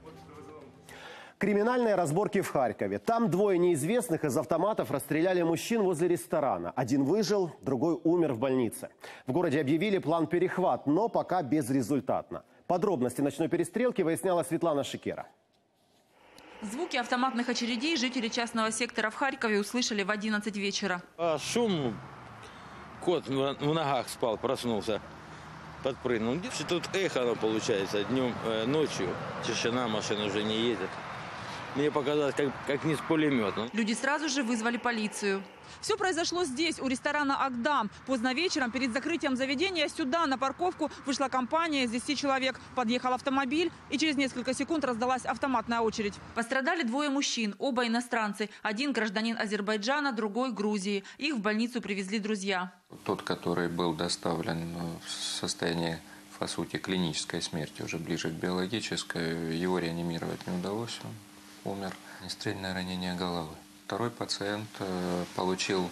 Криминальные разборки в Харькове. Там 2 неизвестных из автоматов расстреляли мужчин возле ресторана. Один выжил, другой умер в больнице. В городе объявили план перехват, но пока безрезультатно. Подробности ночной перестрелки выясняла Светлана Шикера. Звуки автоматных очередей жители частного сектора в Харькове услышали в 11 вечера. Шум. Кот в ногах спал, проснулся, подпрыгнул. Тут эхо получается днем, ночью. Тишина, машина уже не едет. Мне показалось, как не с пулемета. Люди сразу же вызвали полицию. Все произошло здесь, у ресторана «Агдам». Поздно вечером, перед закрытием заведения, сюда, на парковку, вышла компания из 10 человек. Подъехал автомобиль, и через несколько секунд раздалась автоматная очередь. Пострадали 2 мужчин, оба иностранцы. Один гражданин Азербайджана, другой Грузии. Их в больницу привезли друзья. Тот, который был доставлен в состоянии, по сути, клинической смерти, уже ближе к биологической, его реанимировать не удалось, он умер. Нестрельное ранение головы. Второй пациент получил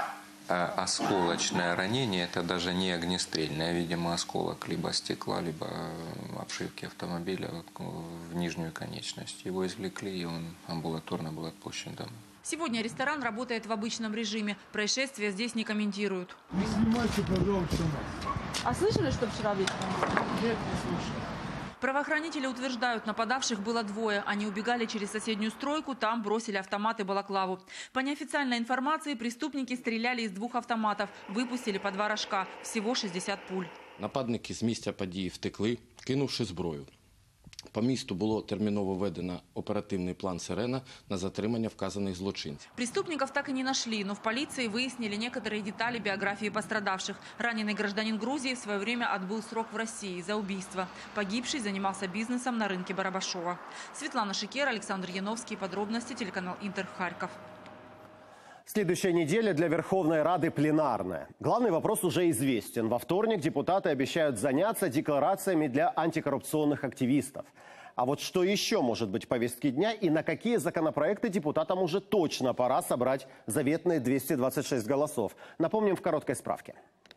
осколочное ранение, это даже не огнестрельное, видимо, осколок либо стекла, либо обшивки автомобиля в нижнюю конечность. Его извлекли, и он амбулаторно был отпущен домой. Сегодня ресторан работает в обычном режиме. Происшествия здесь не комментируют. Не снимайте, пожалуйста. А слышали, что вчера вечером? Нет, не слышали. Правоохранители утверждают, нападавших было 2. Они убегали через соседнюю стройку, там бросили автомат и балаклаву. По неофициальной информации, преступники стреляли из 2 автоматов, выпустили по 2 рожка, всего 60 пуль. Нападники з місця події втекли, кинувши зброю. По місту було терміново введено оперативний план «Сирена» на затримання вказаних злочинців. Преступников так и не нашли, но в полиции выяснили некоторые детали биографии пострадавших. Раненый гражданин Грузии в свое время отбыл срок в России за убийство. Погибший занимался бизнесом на рынке Барабашова. Светлана Шикера, Александр Яновский. Подробности, телеканал Интер, Харьков. Следующая неделя для Верховной Рады пленарная. Главный вопрос уже известен. Во вторник депутаты обещают заняться декларациями для антикоррупционных активистов. А вот что еще может быть в повестке дня и на какие законопроекты депутатам уже точно пора собрать заветные 226 голосов? Напомним в короткой справке.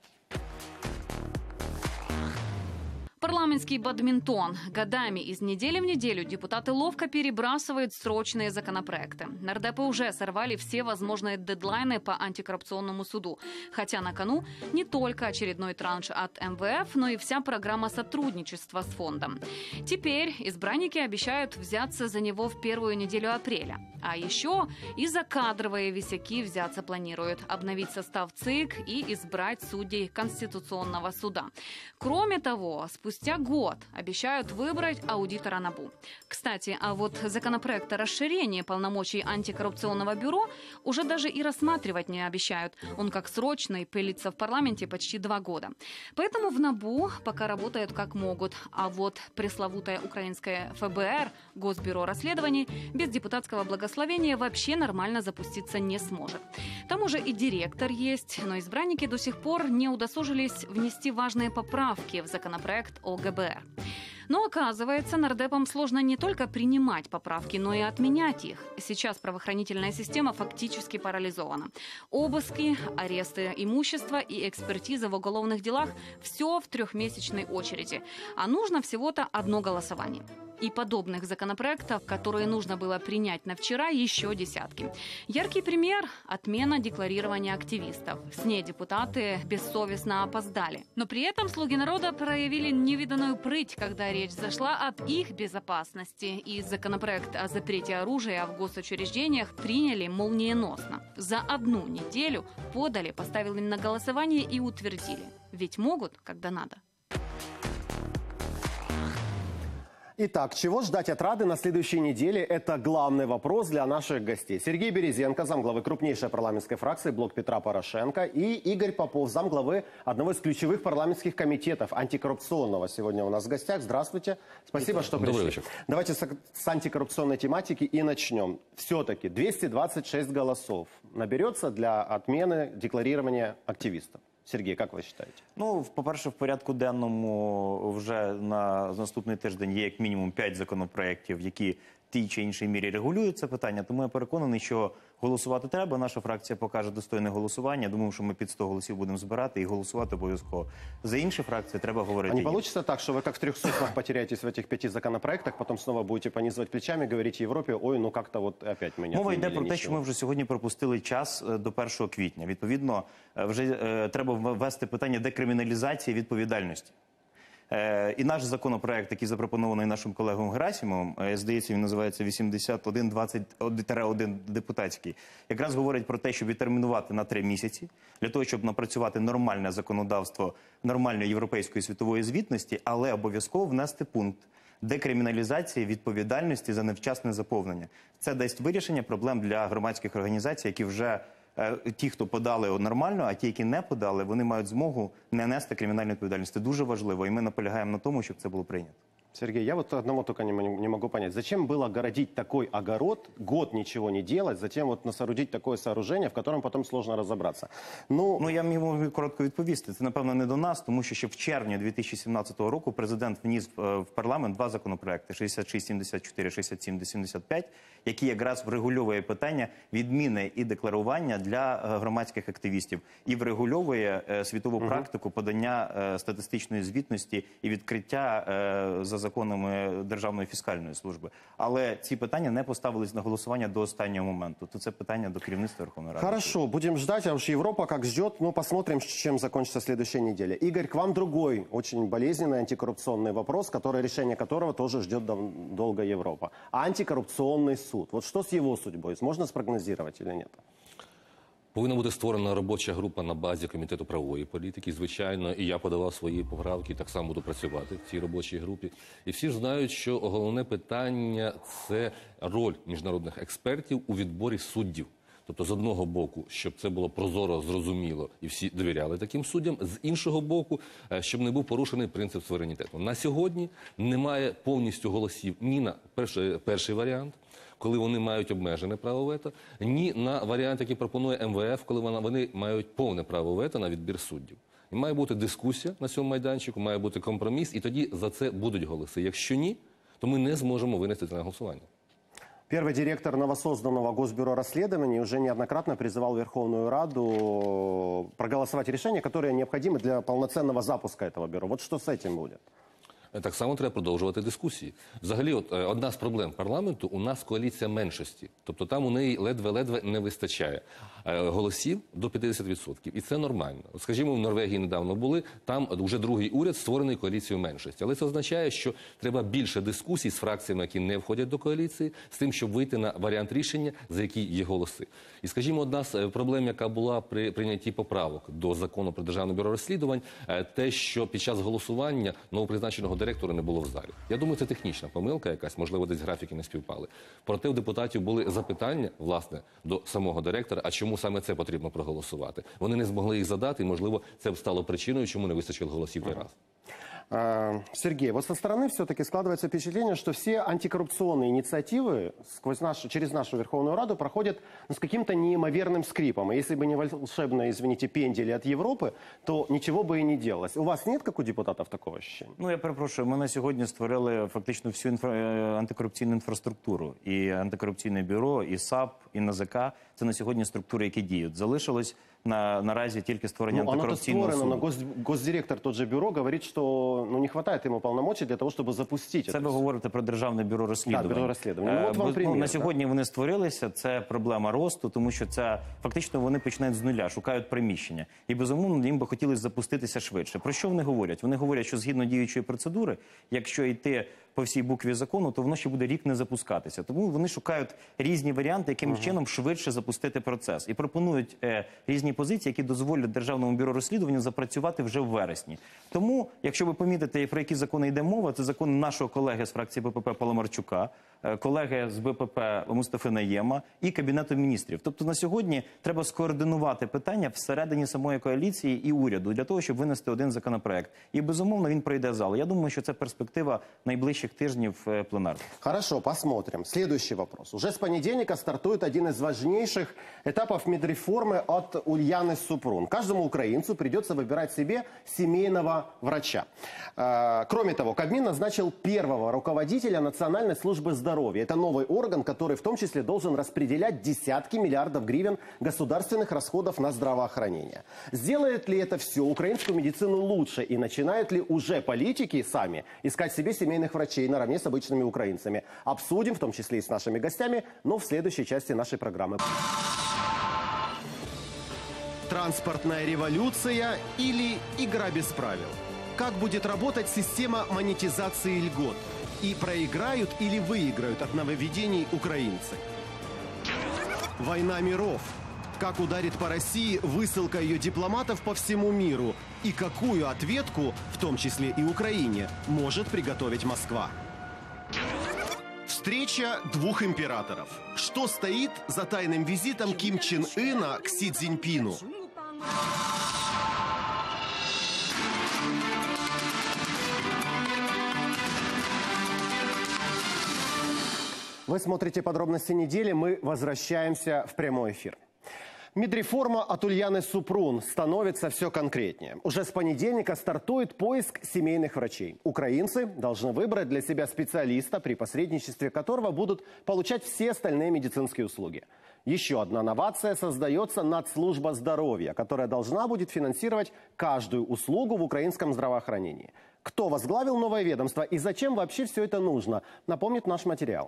Парламентский бадминтон. Годами из недели в неделю депутаты ловко перебрасывают срочные законопроекты. Нардепы уже сорвали все возможные дедлайны по антикоррупционному суду. Хотя на кону не только очередной транш от МВФ, но и вся программа сотрудничества с фондом. Теперь избранники обещают взяться за него в первую неделю апреля. А еще и за кадровые висяки взяться планируют. Обновить состав ЦИК и избрать судей Конституционного суда. Кроме того, спустя год обещают выбрать аудитора НАБУ. Кстати, а вот законопроект о расширении полномочий антикоррупционного бюро уже даже и рассматривать не обещают. Он как срочный пылится в парламенте почти 2 года. Поэтому в НАБУ пока работают как могут. А вот пресловутое украинское ФБР, Госбюро расследований, без депутатского благословения вообще нормально запуститься не сможет. Там уже и директор есть, но избранники до сих пор не удосужились внести важные поправки в законопроект о ГБР. Но оказывается, нардепам сложно не только принимать поправки, но и отменять их. Сейчас правоохранительная система фактически парализована. Обыски, аресты имущества и экспертиза в уголовных делах – все в 3-месячной очереди. А нужно всего-то одно голосование. И подобных законопроектов, которые нужно было принять на вчера, еще десятки. Яркий пример – отмена декларирования активистов. С ней депутаты бессовестно опоздали. Но при этом слуги народа проявили невиданную прыть, когда речь зашла об их безопасности. И законопроект о запрете оружия в госучреждениях приняли молниеносно. За 1 неделю подали, поставили на голосование и утвердили. Ведь могут, когда надо. Итак, чего ждать от Рады на следующей неделе? Это главный вопрос для наших гостей. Сергей Березенко, замглавы крупнейшей парламентской фракции «Блок Петра Порошенко», и Игорь Попов, замглавы одного из ключевых парламентских комитетов антикоррупционного. Сегодня у нас в гостях. Здравствуйте. Спасибо, что пришли. Добрый вечер. Давайте с антикоррупционной тематики и начнем. Все-таки 226 голосов наберется для отмены декларирования активистов. Сергій, як ви вважаєте? Ну, по-перше, в порядку денному вже на наступний тиждень є як мінімум 5 законопроєктів, які в тій чи іншій мірі регулюють це питання. Тому я переконаний, що голосувати треба. Наша фракція покаже достойне голосування. Думаю, що ми під 100 голосів будемо збирати і голосувати обов'язково. За інші фракції треба говорити. А не получится так, что вы как в 3 сутках потеряетесь в этих 5 законопроектах, потом снова будете понизывать плечами, говорить Европе, ой, ну как-то вот опять мы не Мова йде про те, що ми вже сьогодні пропустили час до 1 квітня. Відповідно, вже треба ввести питання декриміналізації відповідальності. І наш законопроект, який запропонований нашим колегом Герасимовим, здається, він називається 81-21 депутатський, якраз говорить про те, щоб відтермінувати на 3 місяці, для того, щоб напрацювати нормальне законодавство, нормальної європейської світової звітності, але обов'язково внести пункт декриміналізації відповідальності за невчасне заповнення. Це дасть вирішення проблем для громадських організацій, які вже ті, хто подали нормально, а ті, які не подали, вони мають змогу не нести кримінальну відповідальність. Це дуже важливо, і ми наполягаємо на тому, щоб це було прийнято. Сергей, я вот одного только не могу понять. Зачем было городить такой огород, год ничего не делать, затем вот соорудить такое сооружение, в котором потом сложно разобраться? Ну, я можу коротко відповісти. Це, напевно, не до нас, тому що ще в червні 2017 року президент вніс в парламент 2 законопроекти – 6674, 6775, які якраз врегульовує питання відміни і декларування для громадських активістів. І врегульовує світову практику подання статистичної звітності і відкриття за законами Державної фіскальної служби. Але ці питання не поставились на голосування до останнього моменту. То це питання до керівництва Верховної Ради. Хорошо, будем ждать, а уж Европа как ждет, ну посмотрим, чем закончится следующая неделя. Игорь, к вам другой, очень болезненный антикоррупционный вопрос, решение которого тоже ждет долго Европа. Антикоррупционный суд. Вот что с его судьбой? Можно спрогнозировать или нет? Повинна бути створена робоча група на базі Комітету правової політики. Звичайно, і я подавав свої поправки, так само буду працювати в цій робочій групі. І всі ж знають, що головне питання – це роль міжнародних експертів у відборі суддів. Тобто, з одного боку, щоб це було прозоро, зрозуміло, і всі довіряли таким суддям, з іншого боку, щоб не був порушений принцип суверенітету. На сьогодні немає повністю голосів ні на перший варіант, коли вони мають обмежене право вето, ні на варіант, який пропонує МВФ, коли вони мають повне право вето на відбір суддів. І має бути дискусія на цьому майданчику, має бути компроміс, і тоді за це будуть голоси. Якщо ні, то ми не зможемо винести це на голосування. Первый директор новосозданного Госбюро расследований уже неоднократно призывал Верховную Раду проголосовать решения, которые необходимы для полноценного запуска этого бюро. Вот что с этим будет? Так само треба продовжувати дискусії. Взагалі, одна з проблем парламенту – у нас коаліція меншості. Тобто там у неї ледве-ледве не вистачає голосів до 50%. І це нормально. Скажімо, в Норвегії недавно були, там вже другий уряд створений коаліцією меншості. Але це означає, що треба більше дискусій з фракціями, які не входять до коаліції, з тим, щоб вийти на варіант рішення, за який є голоси. І, скажімо, одна з проблем, яка була при прийнятті поправок до закону про Державне бюро розслідувань, те, що під час голосування новопризначеного директора не було в залі. Я думаю, це технічна помилка якась, можливо, десь графіки не співпали. Проте у депутатів були запитання, власне, до самого директора, а чому саме це потрібно проголосувати. Вони не змогли їх задати, і, можливо, це б стало причиною, чому не вистачило голосів той раз. Сергей, вот со стороны все-таки складывается впечатление, что все антикоррупционные инициативы через нашу Верховную Раду проходят с каким-то неимоверным скрипом. И если бы не волшебные, извините, пендели от Европы, то ничего бы и не делалось. У вас нет, как у депутатов, такого ощущения? Ну, я перепрошую, ми на сьогодні створили фактично всю антикорупційну інфраструктуру. І антикорупційне бюро, і САП, і НАЗК – це на сьогодні структури, які діють. Залишилось наразі тільки створення антикорупційного суду. Но госдиректор тот же бюро говорит, что не хватает ему полномочий для того, чтобы запустить це. Це ви говорите про Державне бюро розслідувань. Так, бюро розслідувань. От вам примір, на сьогодні вони створилися, це проблема росту, тому що це фактично вони починають з нуля, шукають приміщення. І безумовно їм би хотілося запуститися швидше. Про що вони говорять? Вони говорять, що згідно діючої процедури, якщо йти по всій букві закону, то воно ще буде рік не запускатися. Тому вони шукають різні варіанти, яким чином швидше запустити процес. І пропонують різні позиції, які дозволять Державному бюро розслідування запрацювати вже в вересні. Тому, якщо ви помітите, про які закони йде мова, це закони нашого колеги з фракції БПП Паламарчука, колеги з БПП Мустафи Найєма і Кабінету міністрів. Тобто на сьогодні треба скоординувати питання всередині самої коаліції і уряду для того, щоб винести один законопроект. І, безумовно, він пройде зал. Я думаю, що це перспектива найближчих тижнів пленарних. Хорошо, посмотрим. Следующий вопрос. Уже с понедельника стартует один из важнейших этапов медреформы от Ульяны Супрун. Каждому украинцу придется выбирать себе семейного врача. Кроме того, Кабмин назначил первого руководителя Национальной службы здоровья. Это новый орган, который в том числе должен распределять десятки миллиардов гривен государственных расходов на здравоохранение. Сделает ли это все украинскую медицину лучше? И начинают ли уже политики сами искать себе семейных врачей наравне с обычными украинцами? Обсудим, в том числе и с нашими гостями, но в следующей части нашей программы. Транспортная революция или игра без правил? Как будет работать система монетизации льгот? И проиграют или выиграют от нововведений украинцы? Война миров. Как ударит по России высылка ее дипломатов по всему миру? И какую ответку, в том числе и Украине, может приготовить Москва? Встреча двух императоров. Что стоит за тайным визитом Ким Чен Ына к Си Цзиньпину? Вы смотрите подробности недели. Мы возвращаемся в прямой эфир. Медреформа от Ульяны Супрун становится все конкретнее. Уже с понедельника стартует поиск семейных врачей. Украинцы должны выбрать для себя специалиста, при посредничестве которого будут получать все остальные медицинские услуги. Еще одна новация: создается Надслужба здоровья, которая должна будет финансировать каждую услугу в украинском здравоохранении. Кто возглавил новое ведомство и зачем вообще все это нужно, напомнит наш материал.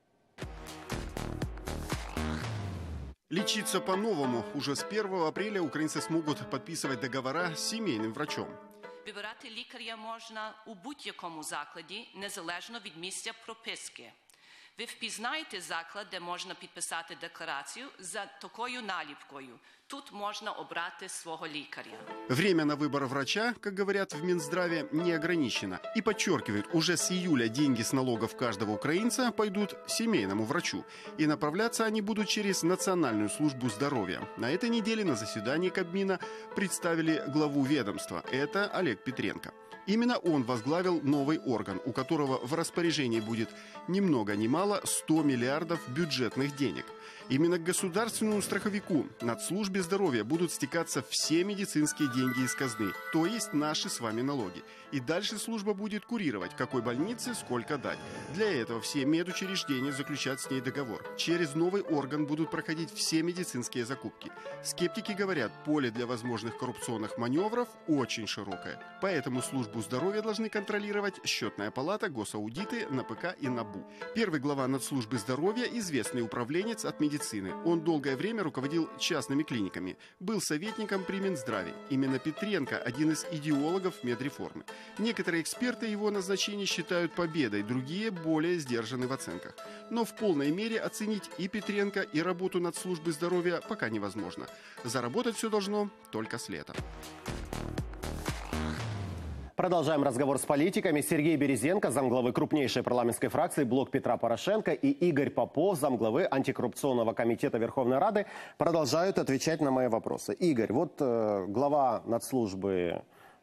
Лечиться по-новому. Уже с 1 апреля украинцы смогут подписывать договора с семейным врачом. Вибирати лікаря можна у будь-якому закладі, незалежно від місця прописки. Ви впізнаєте заклад, де можна підписати декларацію за такою наліпкою. Тут можно обрать своего лекаря. Время на выбор врача, как говорят в Минздраве, не ограничено. И подчеркивают, уже с июля деньги с налогов каждого украинца пойдут семейному врачу. И направляться они будут через Национальную службу здоровья. На этой неделе на заседании Кабмина представили главу ведомства. Это Олег Петренко. Именно он возглавил новый орган, у которого в распоряжении будет ни много ни мало 100 миллиардов бюджетных денег. Именно к государственному страховику, Нацслужбе здоровья, будут стекаться все медицинские деньги из казны, то есть наши с вами налоги. И дальше служба будет курировать, какой больнице сколько дать. Для этого все медучреждения заключат с ней договор. Через новый орган будут проходить все медицинские закупки. Скептики говорят, поле для возможных коррупционных маневров очень широкое. Поэтому службу здоровья должны контролировать Счетная палата, госаудиты, НАПК и НАБУ. Первый глава Нацслужбы здоровья – известный управленец от медицины. Он долгое время руководил частными клиниками. Был советником при Минздраве. Именно Петренко – один из идеологов медреформы. Некоторые эксперты его назначение считают победой, другие более сдержаны в оценках. Но в полной мере оценить и Петренко, и работу Нацслужбы здоровья пока невозможно. Заработать все должно только с лета. Продолжаем разговор с политиками. Сергей Березенко, замглавы крупнейшей парламентской фракции «Блок Петра Порошенко», и Игорь Попов, замглавы антикоррупционного комитета Верховной Рады, продолжают отвечать на мои вопросы. Игорь, вот глава Нацслужбы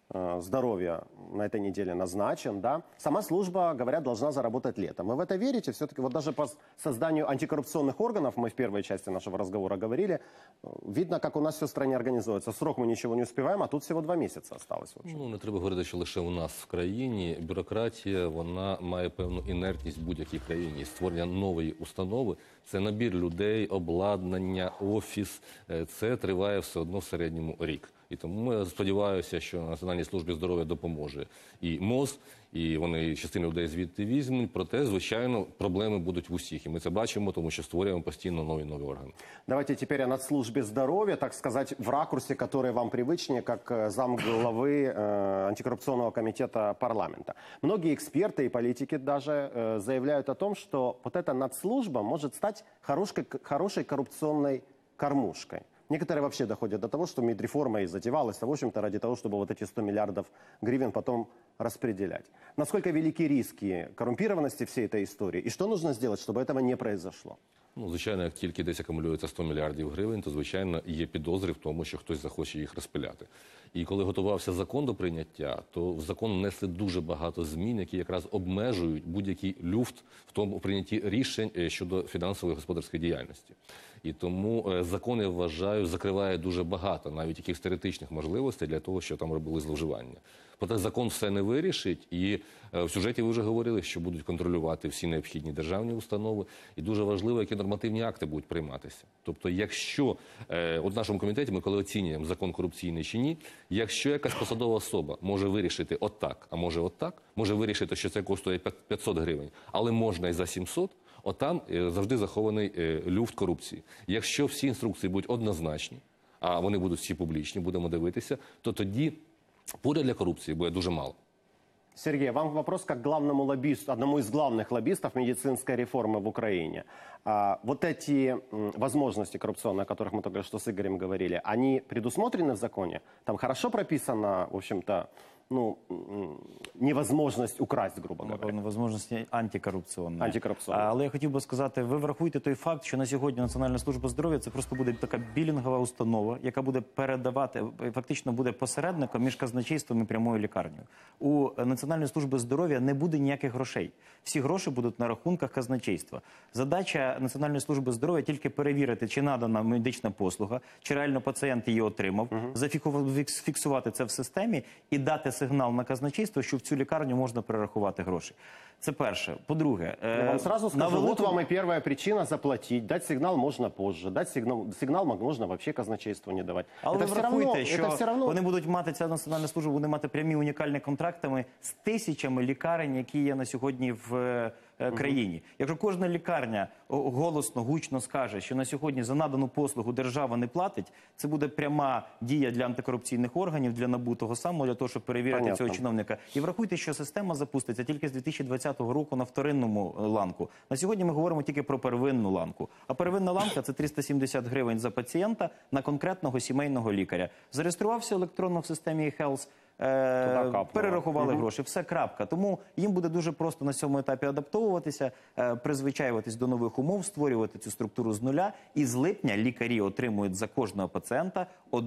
здоровья на этой неделе назначен, да? Сама служба, говорят, должна заработать летом. Вы в это верите? Все-таки вот даже по созданию антикоррупционных органов, мы в первой части нашего разговора говорили, видно, как у нас все в стране организуется. Срок мы ничего не успеваем, а тут всего 2 місяці осталось. Ну, не треба говорити, що лише у нас в країні бюрократія, вона має певну інертність в будь-якій країні. Створення нової установи – це набір людей, обладнання, офіс. Це триває все одно в середньому рік. І тому я сподіваюся, що Національній службі здоров'я допоможе і МОЗ, і вони частину людей звідти візьмуть. Проте, звичайно, проблеми будуть в усіх. І ми це бачимо, тому що створюємо постійно нові органи. Давайте теперь о Нацслужбе здоровья, так сказать, в ракурсе, который вам привычнее, как замглавы антикоррупционного комитета парламента. Многие эксперты и политики даже заявляют о том, что вот эта Нацслужба может стать хорошей коррупционной кормушкой. Некоторые вообще доходят до того, что медреформа и затевалась, в общем-то, ради того, чтобы вот эти 100 миллиардов гривен потом распределять. Насколько велики риски коррумпированности всей этой истории? И что нужно сделать, чтобы этого не произошло? Ну, звичайно, як тільки десь акумулюється 100 мільярдів гривень, то, звичайно, є підозри в тому, що хтось захоче їх розпиляти. І коли готувався закон до прийняття, то в закон внесли дуже багато змін, які якраз обмежують будь-який люфт в тому прийнятті рішень щодо фінансової господарської діяльності. І тому закон, я вважаю, закриває дуже багато навіть якихось теоретичних можливостей для того, що там робили зловживання. Проте закон все не вирішить, і в сюжеті ви вже говорили, що будуть контролювати всі необхідні державні установи. І дуже важливо, які нормативні акти будуть прийматися. Тобто, якщо, от в нашому комітеті ми коли оцінюємо закон корупційний чи ні, якщо якась посадова особа може вирішити отак, а може отак, може вирішити, що це коштує 500 гривень, але можна і за 700, отам завжди захований люфт корупції. Якщо всі інструкції будуть однозначні, а вони будуть всі публічні, будемо дивитися, то тоді поля для коррупции будет дуже мало. Сергей, вам вопрос как главному лоббисту, одному из главных лоббистов медицинской реформы в Украине. Вот эти возможности коррупционные, о которых мы только что с Игорем говорили, они предусмотрены в законе? Там хорошо прописано, в общем-то, ну, невозможність украсть, грубо говоря. Напевно, можливості антикорупційні. Антикорупційні. Але я хотів би сказати, ви врахуйте той факт, що на сьогодні Національна служба здоров'я – це просто буде така білінгова установа, яка буде передавати, фактично буде посередником між казначейством і прямою лікарнею. У Національної служби здоров'я не буде ніяких грошей. Всі гроші будуть на рахунках казначейства. Задача Національної служби здоров'я тільки перевірити, чи надана медична послуга, чи реально пацієнт її отримав, зафіксувати це в системі і дати сигнал на казначейство, що в цю лікарню можна перерахувати гроші. Це перше. По-друге, я вам сразу скажу, вот вам и первая причина заплатить. Дать сигнал можно позже. Дать сигнал можно вообще казначейству не давать. Але ви врахуйте, що вони будуть мати, ця Національна служба буде мати прямі унікальні контрактами з тисячами лікарень, які є на сьогодні в країні. Якщо кожна лікарня голосно, гучно скаже, що на сьогодні за надану послугу держава не платить, це буде пряма дія для антикорупційних органів, для НАБУ того самого, для того, щоб перевірити цього чиновника. І врахуйте, що система запуститься тільки з 2020 року на вторинному ланку. На сьогодні ми говоримо тільки про первинну ланку. А первинна ланка – це 370 гривень за пацієнта на конкретного сімейного лікаря. Зареєструвався електронно в системі e-Health, перерахували гроші, все, крапка. Тому їм буде дуже просто на цьому етапі адаптовуватися, призвичаюватись до нових умов, створювати цю структуру з нуля. І з липня лікарі отримують за кожного пацієнта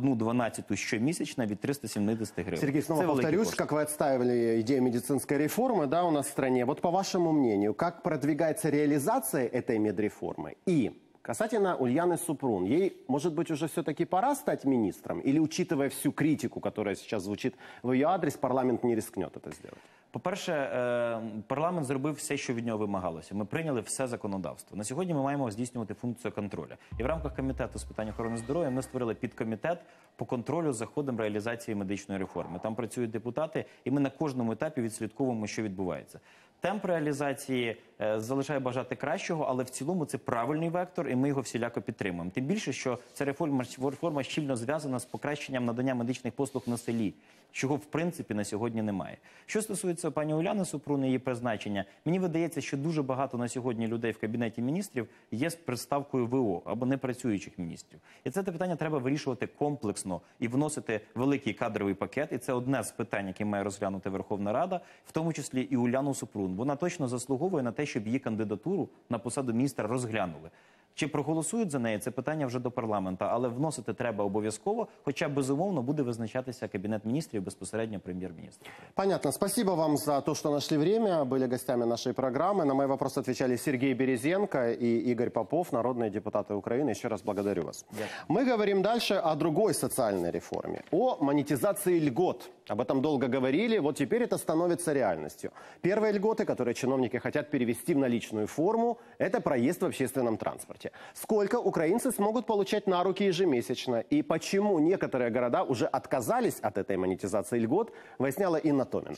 1/12 щомісячно від 370 гривень. Сергей, снова повторюсь, как вы отстаивали идею медицинской реформы, да, у нас в стране. Вот по вашему мнению, как продвигается реализация этой медреформы? И касательно Ульяны Супрун, ей, может быть, уже все-таки пора стать министром? Или, учитывая всю критику, которая сейчас звучит в ее адрес, парламент не рискнет это сделать? По-перше, парламент зробив все, що від нього вимагалося. Ми прийняли все законодавство. На сьогодні ми маємо здійснювати функцію контролю. І в рамках комітету з питань охорони здоров'я ми створили підкомітет по контролю за ходом реалізації медичної реформи. Там працюють депутати, і ми на кожному етапі відслідковуємо, що відбувається. Темп реалізації залишає бажати кращого, але в цілому це правильний вектор, і ми його всіляко підтримуємо. Тим більше, що ця реформа щільно зв'язана з покращенням надання медичних послуг на селі, чого, в принципі, на сьогодні немає. Що стосується пані Уляни Супрун і її призначення, мені видається, що дуже багато на сьогодні людей в Кабінеті міністрів є з приставкою ВО або непрацюючих міністрів. І це питання треба вирішувати комплексно і вносити великий кадровий пакет. І це одне з питань, яке має розглянути Верховна Рада, в тому числі і Уляну Супрун. Вона точно заслуговує на те, щоб її кандидатуру на посаду міністра розглянули. Чи проголосують за неї, це питання вже до парламенту, але вносити треба обов'язково, хоча, безумовно, буде визначатися Кабінет міністрів безпосередньо прем'єр-міністр. Понятно. Спасибо вам за то, что нашли время, были гостями нашей программы. На мои вопросы отвечали Сергей Березенко и Игорь Попов, народные депутаты Украины. Еще раз благодарю вас. Мы говорим дальше о другой социальной реформе, о монетизации льгот. Об этом долго говорили, вот теперь это становится реальностью. Первые льготы, которые чиновники хотят перевести в наличную форму, это проезд в общественном транспорте. Сколько украинцы смогут получать на руки ежемесячно и почему некоторые города уже отказались от этой монетизации льгот, выясняла Инна Томина.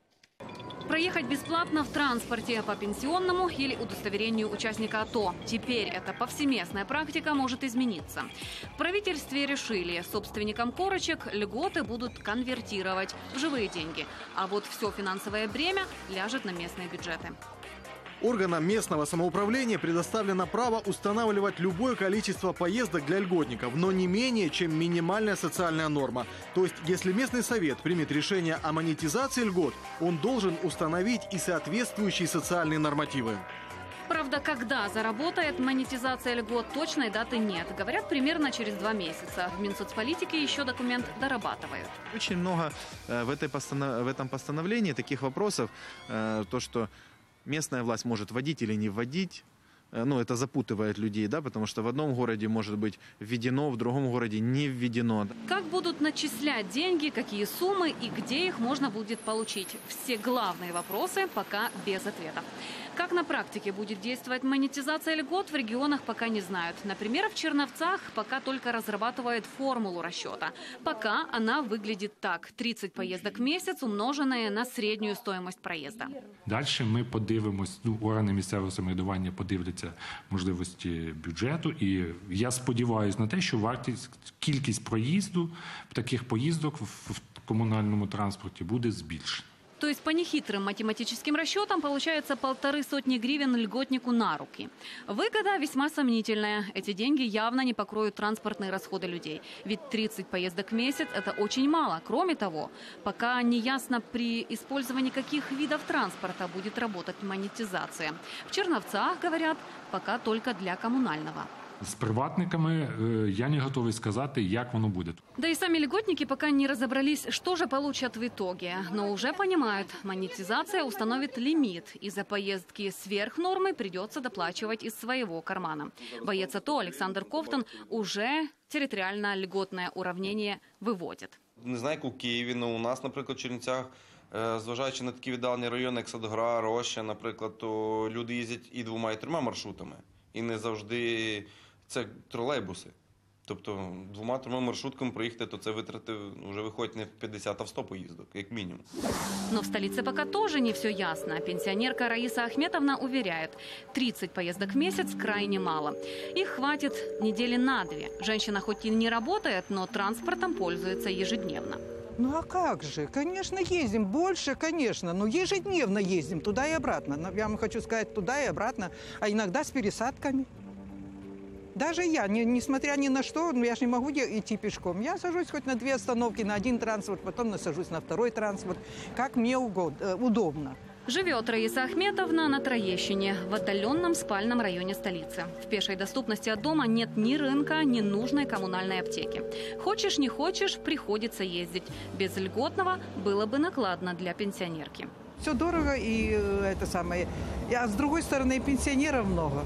Проехать бесплатно в транспорте по пенсионному или удостоверению участника АТО. Теперь эта повсеместная практика может измениться. В правительстве решили, собственникам корочек льготы будут конвертировать в живые деньги. А вот все финансовое бремя ляжет на местные бюджеты. Органам местного самоуправления предоставлено право устанавливать любое количество поездок для льготников, но не менее, чем минимальная социальная норма. То есть, если местный совет примет решение о монетизации льгот, он должен установить и соответствующие социальные нормативы. Правда, когда заработает монетизация льгот, точной даты нет. Говорят, примерно через 2 месяца. В Минсоцполитике еще документ дорабатывают. Очень много в этом постановлении таких вопросов, то, что местная власть может вводить или не вводить. Ну, это запутывает людей, да, потому что в одном городе может быть введено, в другом городе не введено. Как будут начислять деньги, какие суммы и где их можно будет получить? Все главные вопросы пока без ответа. Как на практике будет действовать монетизация льгот, в регионах пока не знают. Например, в Черновцах пока только разрабатывают формулу расчета. Пока она выглядит так. 30 поездок в месяц, умноженные на среднюю стоимость проезда. Дальше ми подивимось, органи місцевого самоврядування подивляться можливості бюджету. І я сподіваюся на те, що кількість проїзду, таких поїздок в комунальному транспорті буде збільшена. То есть по нехитрым математическим расчетам получается 150 гривен льготнику на руки. Выгода весьма сомнительная. Эти деньги явно не покроют транспортные расходы людей. Ведь 30 поездок в месяц – это очень мало. Кроме того, пока не ясно, при использовании каких видов транспорта будет работать монетизация. В Черновцах, говорят, пока только для коммунального. З приватниками я не готовий сказати, як воно буде. Да и сами льготники пока не разобрались, что же получат в итоге. Но уже понимают, монетизация установит лимит. И за поездки сверх нормы придется доплачивать из своего кармана. Боец АТО Александр Ковтун уже территориально льготное уравнение выводит. Не знаю, як у Києві, але у нас, наприклад, в Чернівцях, зважаючи на такі віддалені райони, як Садгора, Роща, наприклад, то люди їздять і 2, і 3 маршрутами. І не завжди це тролейбуси. Тобто 2-3 маршрутками проїхати, то це витрати вже виходить не в 50, а в 100 поїздок, як мінімум. Но в столице пока тоже не все ясно. Пенсионерка Раиса Ахметовна уверяет, 30 поездок в месяц крайне мало. Их хватит недели на 2. Женщина хоть и не работает, но транспортом пользуется ежедневно. Ну а как же? Конечно, ездим. Больше, конечно. Но ежедневно ездим туда и обратно. Я вам хочу сказать, туда и обратно. А иногда с пересадками. Даже я, несмотря ни на что, я же не могу идти пешком. Я сажусь хоть на 2 остановки, на один транспорт, потом насажусь на второй транспорт, как мне удобно. Живет Раиса Ахметовна на Троещине, в отдаленном спальном районе столицы. В пешей доступности от дома нет ни рынка, ни нужной коммунальной аптеки. Хочешь, не хочешь, приходится ездить. Без льготного было бы накладно для пенсионерки. Все дорого и это самое. А с другой стороны, пенсионеров много,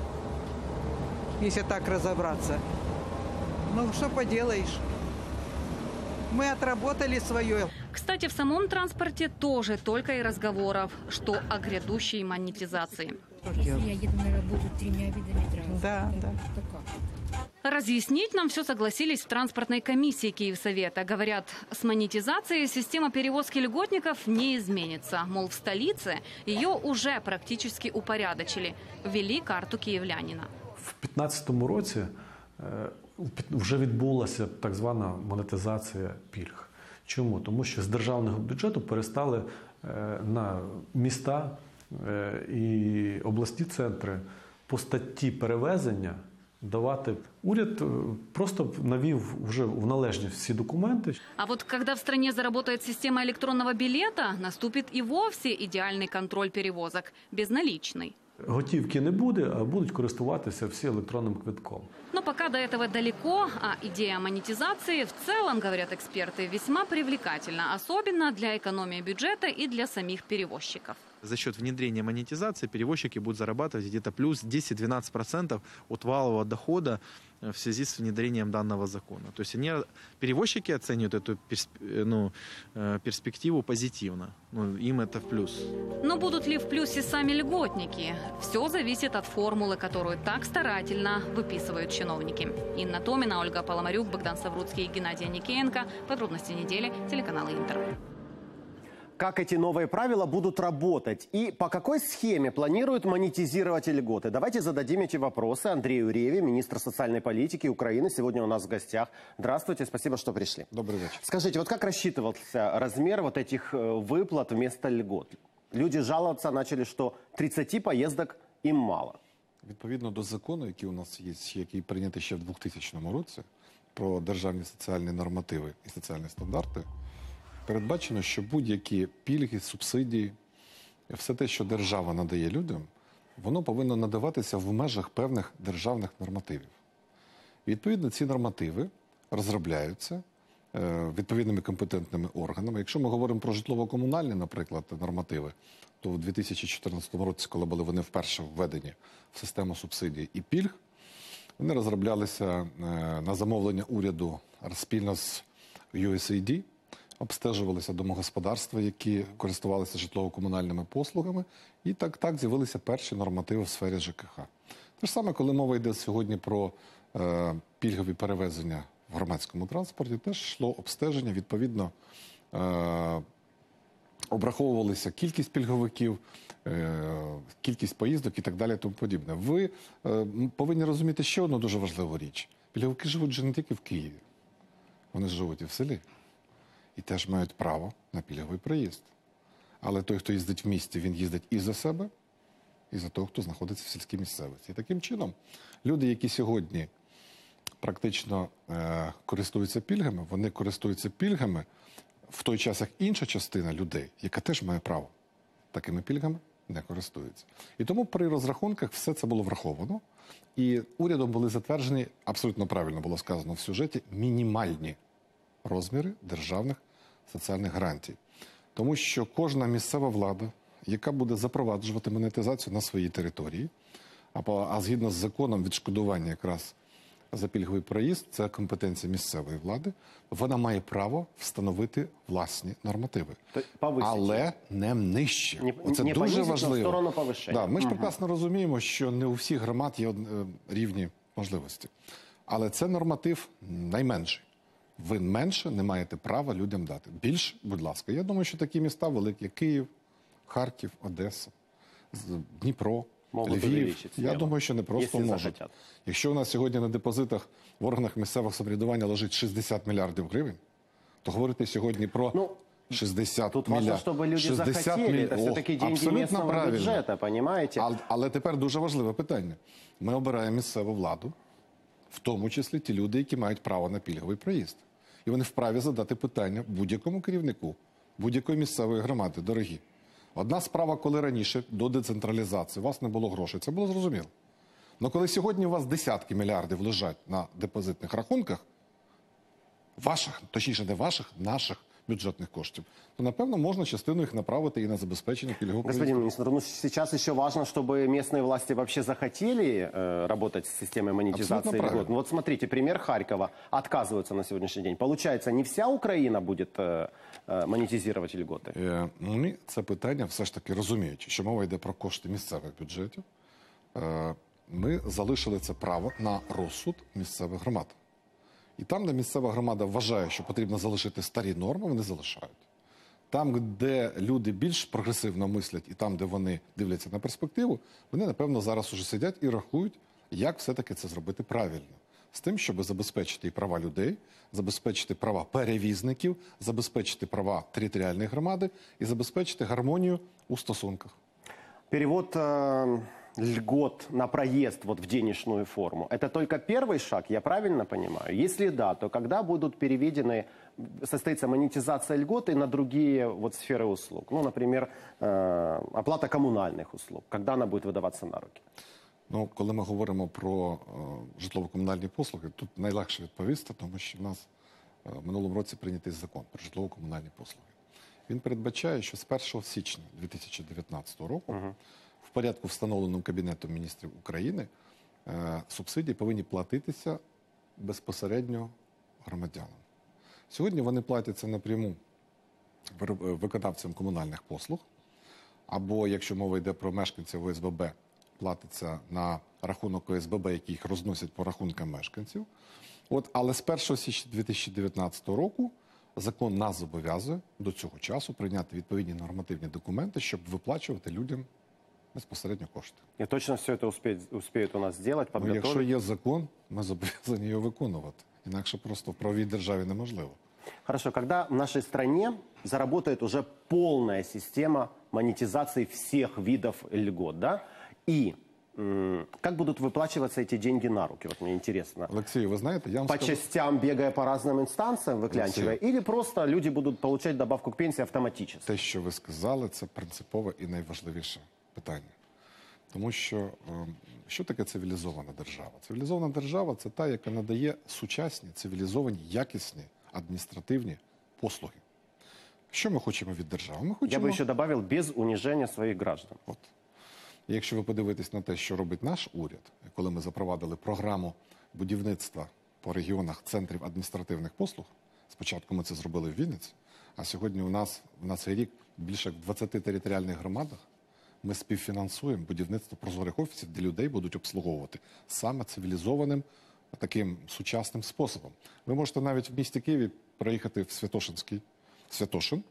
если так разобраться. Ну, что поделаешь. Мы отработали свое. Кстати, в самом транспорте тоже только и разговоров, что о грядущей монетизации. Я еду на работу 3 видами транспорта. Да, да. Разъяснить нам все согласились в транспортной комиссии Киевсовета. Говорят, с монетизацией система перевозки льготников не изменится. Мол, в столице ее уже практически упорядочили. Ввели карту киевлянина. В 2015 році вже відбулася так звана монетизація пільг. Чому? Тому що з державного бюджету перестали на міста і обласні центри по статті перевезення давати. Уряд просто навів вже в належність всі документи. А вот когда в стране заработает система электронного билета, наступит и вовсе идеальный контроль перевозок, безналичный. Готівки не буде, а будуть користуватися всі електронним квитком. Но пока до этого далеко, а идея монетизации в целом, говорят эксперты, весьма привлекательна, особенно для экономии бюджета и для самих перевозчиков. За счет внедрения монетизации перевозчики будут зарабатывать где-то плюс 10-12% от валового дохода в связи с внедрением данного закона. То есть перевозчики оценивают эту перспективу позитивно. Им это в плюс. Но будут ли в плюсе сами льготники? Все зависит от формулы, которую так старательно выписывают чиновники. Инна Томина, Ольга Поломарюк, Богдан Савруцкий, Геннадий Никеенко. Подробности недели. Телеканал Интер. Как эти новые правила будут работать и по какой схеме планируют монетизировать льготы? Давайте зададим эти вопросы Андрею Реве, министр социальной политики Украины. Сегодня у нас в гостях. Здравствуйте, спасибо, что пришли. Добрый вечер. Скажите, вот как рассчитывался размер вот этих выплат вместо льгот? Люди жаловаться начали, что 30 поездок им мало. Відповідно до закону, який у нас є, який прийнятий ще в 2000 році, про державні соціальні нормативи і соціальні стандарти, передбачено, що будь-які пільги, субсидії, все те, що держава надає людям, воно повинно надаватися в межах певних державних нормативів. Відповідно, ці нормативи розробляються відповідними компетентними органами. Якщо ми говоримо про житлово-комунальні, наприклад, нормативи, то в 2014 році, коли були вони вперше введені в систему субсидій і пільг, вони розроблялися на замовлення уряду спільно з USAID, обстежувалися домогосподарства, які користувалися житлово-комунальними послугами, і так з'явилися перші нормативи в сфері ЖКХ. Те ж саме, коли мова йде сьогодні про пільгові перевезення в громадському транспорті, теж йшло обстеження, відповідно, обраховувалися кількість пільговиків, кількість поїздок і так далі, тому подібне. Ви повинні розуміти ще одну дуже важливу річ. Пільговики живуть вже не тільки в Києві, вони живуть і в селі. І теж мають право на пільговий проїзд. Але той, хто їздить в місті, він їздить і за себе, і за того, хто знаходиться в сільській місцевості. І таким чином, люди, які сьогодні практично користуються пільгами, вони користуються пільгами в той час, як інша частина людей, яка теж має право, такими пільгами не користується. І тому при розрахунках все це було враховано. І урядом були затверджені, абсолютно правильно було сказано в сюжеті, мінімальні розміри державних соціальних гарантій. Тому що кожна місцева влада, яка буде запроваджувати монетизацію на своїй території, а згідно з законом відшкодування якраз за пільговий проїзд, це компетенція місцевої влади, вона має право встановити власні нормативи. Але не нижче. Це дуже важливо. Да, ми ж прекрасно розуміємо, що не у всіх громад є рівні можливості. Але це норматив найменший. Ви менше не маєте права людям дати. Більше, будь ласка. Я думаю, що такі міста великі, як Київ, Харків, Одеса, Дніпро, Львів, я думаю, що не просто можуть. Якщо у нас сьогодні на депозитах в органах місцевого самоврядування лежить 60 мільярдів гривень, то говорити сьогодні про 60 тут мільярдів. Тут важливо, щоб люди захотіли. Це все-таки деньги місцевого бюджету, розумієте? Але тепер дуже важливе питання. Ми обираємо місцеву владу, в тому числі ті люди, які мають право на пільговий проїзд. І вони вправі задати питання будь-якому керівнику, будь-якої місцевої громади, дорогі. Одна справа, коли раніше до децентралізації у вас не було грошей, це було зрозуміло. Але коли сьогодні у вас десятки мільярдів лежать на депозитних рахунках, ваших, точніше не ваших, наших бюджетных коштів, то, напевно, можно частину их направить и на забеспечение пільгового проезда. Господин министр, ну сейчас еще важно, чтобы местные власти вообще захотели работать с системой монетизации льгот. Ну вот смотрите, пример Харькова. Отказываются на сегодняшний день. Получается, не вся Украина будет монетизировать льготи? Ми це питання все ж таки розуміючи, що мова йде про кошти місцевих бюджетів, ми залишили це право на розсуд місцевих громад. І там, де місцева громада вважає, що потрібно залишити старі норми, вони залишають. Там, де люди більш прогресивно мислять і там, де вони дивляться на перспективу, вони, напевно, зараз уже сидять і рахують, як все-таки це зробити правильно. З тим, щоб забезпечити і права людей, забезпечити права перевізників, забезпечити права територіальної громади і забезпечити гармонію у стосунках. Перевод льгот на проезд вот в денежную форму. Это только первый шаг, я правильно понимаю? Если да, то когда будут переведены, состоится монетизация льготы на другие вот сферы услуг? Ну, например, оплата коммунальных услуг. Когда она будет выдаваться на руки? Ну, коли ми говоримо про житлово-комунальні послуги, тут найлегше відповісти, тому що в нас в минулому році прийнятий закон про житлово-комунальні послуги. Він передбачає, що з 1 січня 2019 року в порядку, встановленому Кабінетом міністрів України, субсидії повинні платитися безпосередньо громадянам. Сьогодні вони платяться напряму виконавцям комунальних послуг, або, якщо мова йде про мешканців ОСББ, платиться на рахунок ОСББ, які їх розносять по рахункам мешканців. Але з 1 січня 2019 року закон нас зобов'язує до цього часу прийняти відповідні нормативні документи, щоб виплачувати людям безпосередньо кошти. И точно все это успеют у нас сделать, подготовить? Якщо є закон, ми зобов'язані його виконувати. Інакше просто в правовій державі неможливо. Хорошо, когда в нашей стране заработает уже полная система монетизации всех видов льгот, да? И как будут выплачиваться эти деньги на руки? Вот мне интересно. Алексей, вы знаете, я вам по частям, бегая по разным инстанциям, выклянчивая, или просто люди будут получать добавку к пенсии автоматически? Те, що ви сказали, це принципове і найважливіше питання. Тому що таке цивілізована держава? Цивілізована держава – це та, яка надає сучасні, цивілізовані, якісні адміністративні послуги. Що ми хочемо від держави? Ми хочемо... Я би ще додав, без уніження своїх граждан. От. І якщо ви подивитесь на те, що робить наш уряд, коли ми запровадили програму будівництва по регіонах центрів адміністративних послуг, спочатку ми це зробили в Вінниці, а сьогодні у нас на цей рік більше як в 20 територіальних громадах ми співфінансуємо будівництво прозорих офісів, де людей будуть обслуговувати саме цивілізованим, таким сучасним способом. Ви можете навіть в місті Києві проїхати в Святошин,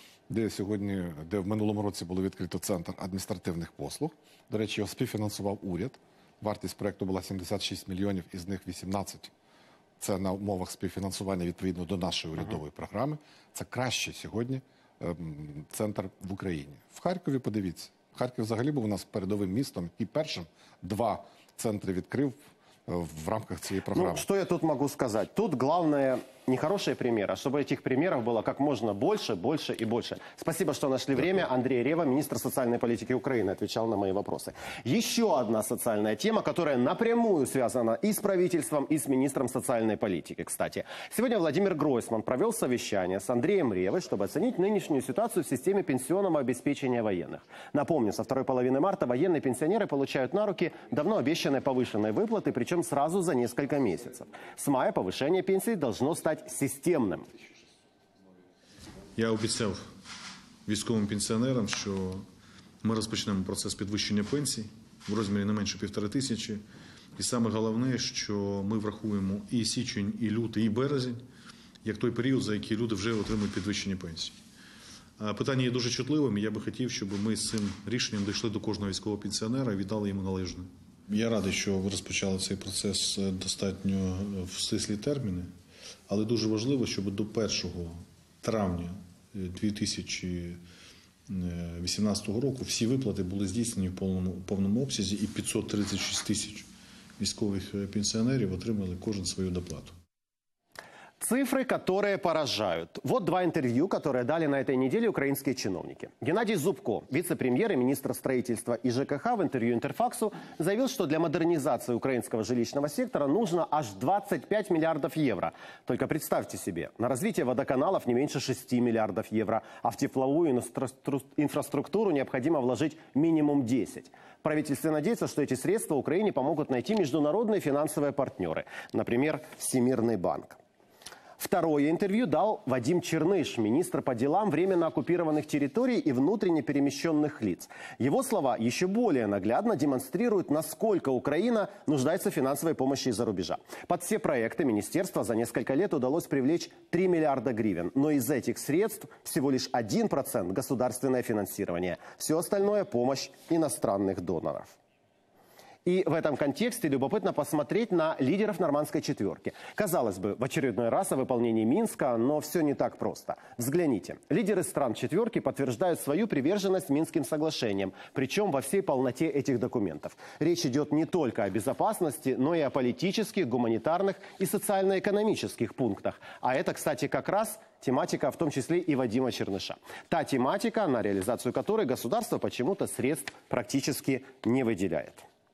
де в минулому році було відкрито центр адміністративних послуг. До речі, його співфінансував уряд. Вартість проєкту була 76 мільйонів, із них 18 – це на умовах співфінансування відповідно до нашої урядової програми. Це кращий сьогодні центр в Україні. В Харкові, подивіться, Харків взагалі був у нас передовим містом, який першим 2 центри відкрив в рамках цієї программы. Ну, что я тут могу сказать? Тут главное не хорошие примеры, а чтобы этих примеров было как можно больше, больше и больше. Спасибо, что нашли время. Андрей Рева, министр социальной политики Украины, отвечал на мои вопросы. Еще одна социальная тема, которая напрямую связана и с правительством, и с министром социальной политики, кстати. Сегодня Владимир Гройсман провел совещание с Андреем Ревой, чтобы оценить нынешнюю ситуацию в системе пенсионного обеспечения военных. Напомню, со второй половины марта военные пенсионеры получают на руки давно обещанные повышенные выплаты, причем сразу за несколько месяцев. С мая повышение пенсий должно стать системним. Я обіцяв військовим пенсіонерам, що ми розпочнемо процес підвищення пенсій в розмірі не менше 1500. І саме головне, що ми врахуємо і січень, і лютий, і березень, як той період, за який люди вже отримують підвищення пенсій. Питання є дуже чутливим, і я би хотів, щоб ми з цим рішенням дійшли до кожного військового пенсіонера і віддали йому належне. Я радий, що ви розпочали цей процес достатньо в стислі терміни. Але дуже важливо, щоб до 1 травня 2018 року всі виплати були здійснені в повному обсязі, і 536 тисяч військових пенсіонерів отримали кожен свою доплату. Цифры, которые поражают. Вот два интервью, которые дали на этой неделе украинские чиновники. Геннадий Зубко, вице-премьер и министр строительства и ЖКХ, в интервью Интерфаксу заявил, что для модернизации украинского жилищного сектора нужно аж 25 миллиардов евро. Только представьте себе, на развитие водоканалов не меньше 6 миллиардов евро, а в тепловую инфраструктуру необходимо вложить минимум 10. Правительство надеется, что эти средства Украине помогут найти международные финансовые партнеры, например, Всемирный банк. Второе интервью дал Вадим Черныш, министр по делам временно оккупированных территорий и внутренне перемещенных лиц. Его слова еще более наглядно демонстрируют, насколько Украина нуждается в финансовой помощи из-за рубежа. Под все проекты министерства за несколько лет удалось привлечь 3 миллиарда гривен. Но из этих средств всего лишь 1% государственное финансирование. Все остальное – помощь иностранных доноров. И в этом контексте любопытно посмотреть на лидеров нормандской четверки. Казалось бы, в очередной раз о выполнении Минска, но все не так просто. Взгляните. Лидеры стран четверки подтверждают свою приверженность Минским соглашениям, причем во всей полноте этих документов. Речь идет не только о безопасности, но и о политических, гуманитарных и социально-экономических пунктах. А это, кстати, как раз тематика, в том числе и Вадима Черныша. Та тематика, на реализацию которой государство почему-то средств практически не выделяет.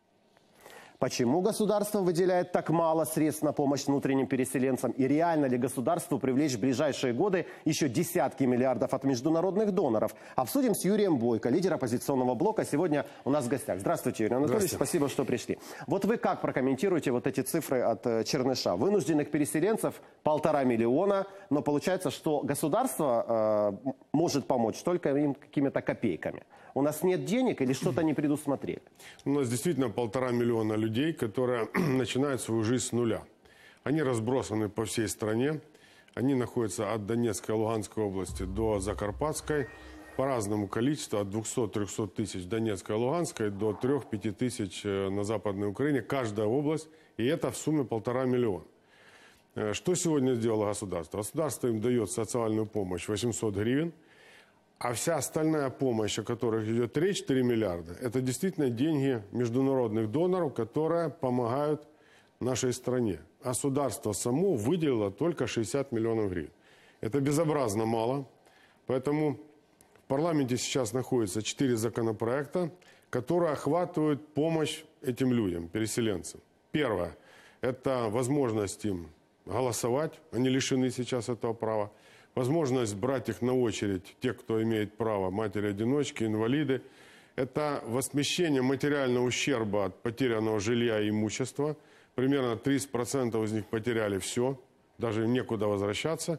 Почему государство выделяет так мало средств на помощь внутренним переселенцам? И реально ли государству привлечь в ближайшие годы еще десятки миллиардов от международных доноров? Обсудим с Юрием Бойко, лидер оппозиционного блока. Сегодня у нас в гостях. Здравствуйте, Юрий Анатольевич. Спасибо, что пришли. Вот вы как прокомментируете вот эти цифры от Черныша? Вынужденных переселенцев 1,5 миллиона, но получается, что государство может помочь только им какими-то копейками. У нас нет денег или что-то не предусмотрели? У нас действительно 1,5 миллиона людей, которые начинают свою жизнь с нуля. Они разбросаны по всей стране. Они находятся от Донецкой и Луганской области до Закарпатской. По разному количеству, от 200-300 тысяч в Донецкой и Луганской до 3-5 тысяч на Западной Украине. Каждая область. И это в сумме 1,5 миллиона. Что сегодня сделало государство? Государство им дает социальную помощь 800 гривен. А вся остальная помощь, о которой идет речь, 3 миллиарда, это действительно деньги международных доноров, которые помогают нашей стране. Государство само выделило только 60 миллионов гривен. Это безобразно мало. Поэтому в парламенте сейчас находится 4 законопроекта, которые охватывают помощь этим людям, переселенцам. Первое – это возможность им голосовать. Они лишены сейчас этого права. Возможность брать их на очередь, те, кто имеет право, матери-одиночки, инвалиды. Это возмещение материального ущерба от потерянного жилья и имущества. Примерно 30% из них потеряли все, даже некуда возвращаться.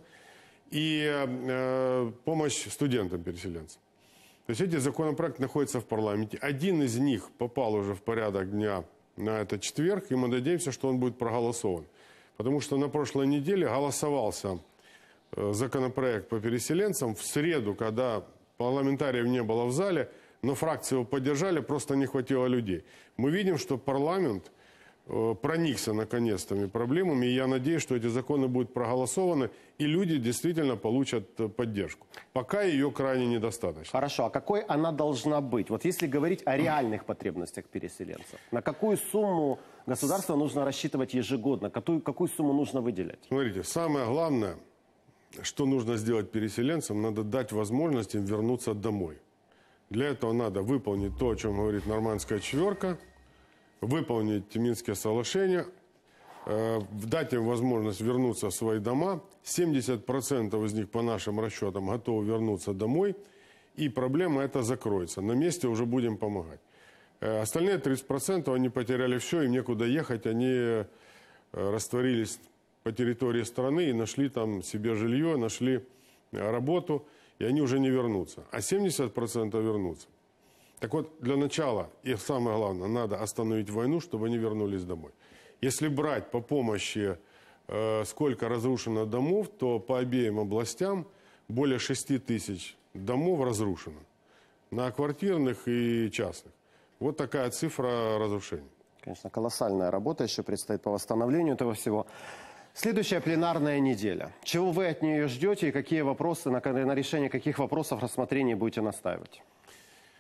И помощь студентам-переселенцам. То есть эти законопроекты находятся в парламенте. Один из них попал уже в порядок дня на этот четверг, и мы надеемся, что он будет проголосован. Потому что на прошлой неделе голосовался законопроект по переселенцам в среду, когда парламентариев не было в зале, но фракции его поддержали, просто не хватило людей. Мы видим, что парламент проникся наконец-то проблемами, и я надеюсь, что эти законы будут проголосованы, и люди действительно получат поддержку. Пока ее крайне недостаточно. Хорошо, а какой она должна быть? Вот если говорить о реальных потребностях переселенцев, на какую сумму государство нужно рассчитывать ежегодно, какую сумму нужно выделять? Смотрите, самое главное, что нужно сделать переселенцам, надо дать возможность им вернуться домой. Для этого надо выполнить то, о чем говорит нормандская четверка, выполнить Минские соглашения, дать им возможность вернуться в свои дома. 70% из них, по нашим расчетам, готовы вернуться домой, и проблема эта закроется. На месте уже будем помогать. Остальные 30%, они потеряли все, им некуда ехать, они растворились по территории страны и нашли там себе жилье, нашли работу, и они уже не вернутся. А 70% вернутся. Так вот, для начала, и самое главное, надо остановить войну, чтобы они вернулись домой. Если брать по помощи, сколько разрушено домов, то по обеим областям более 6 тысяч домов разрушено. На квартирных и частных. Вот такая цифра разрушений. Конечно, колоссальная работа еще предстоит по восстановлению этого всего. Следующая пленарная неделя. Чего вы от нее ждете и какие вопросы, на решение каких вопросов рассмотрения будете настаивать?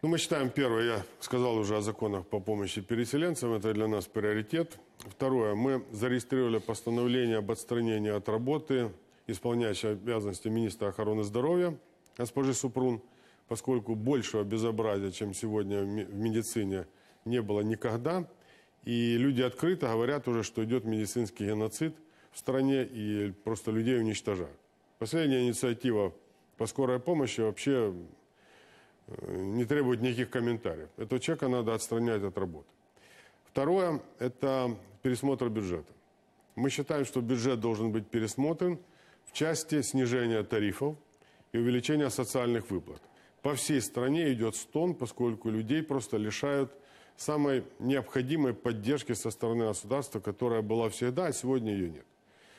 Ну, мы считаем, первое, я сказал уже о законах по помощи переселенцам, это для нас приоритет. Второе, мы зарегистрировали постановление об отстранении от работы исполняющей обязанности министра охраны здоровья госпожи Супрун, поскольку большего безобразия, чем сегодня в медицине, не было никогда. И люди открыто говорят уже, что идет медицинский геноцид в стране и просто людей уничтожают. Последняя инициатива по скорой помощи вообще не требует никаких комментариев. Этого человека надо отстранять от работы. Второе – это пересмотр бюджета. Мы считаем, что бюджет должен быть пересмотрен в части снижения тарифов и увеличения социальных выплат. По всей стране идет стон, поскольку людей просто лишают самой необходимой поддержки со стороны государства, которая была всегда, а сегодня ее нет.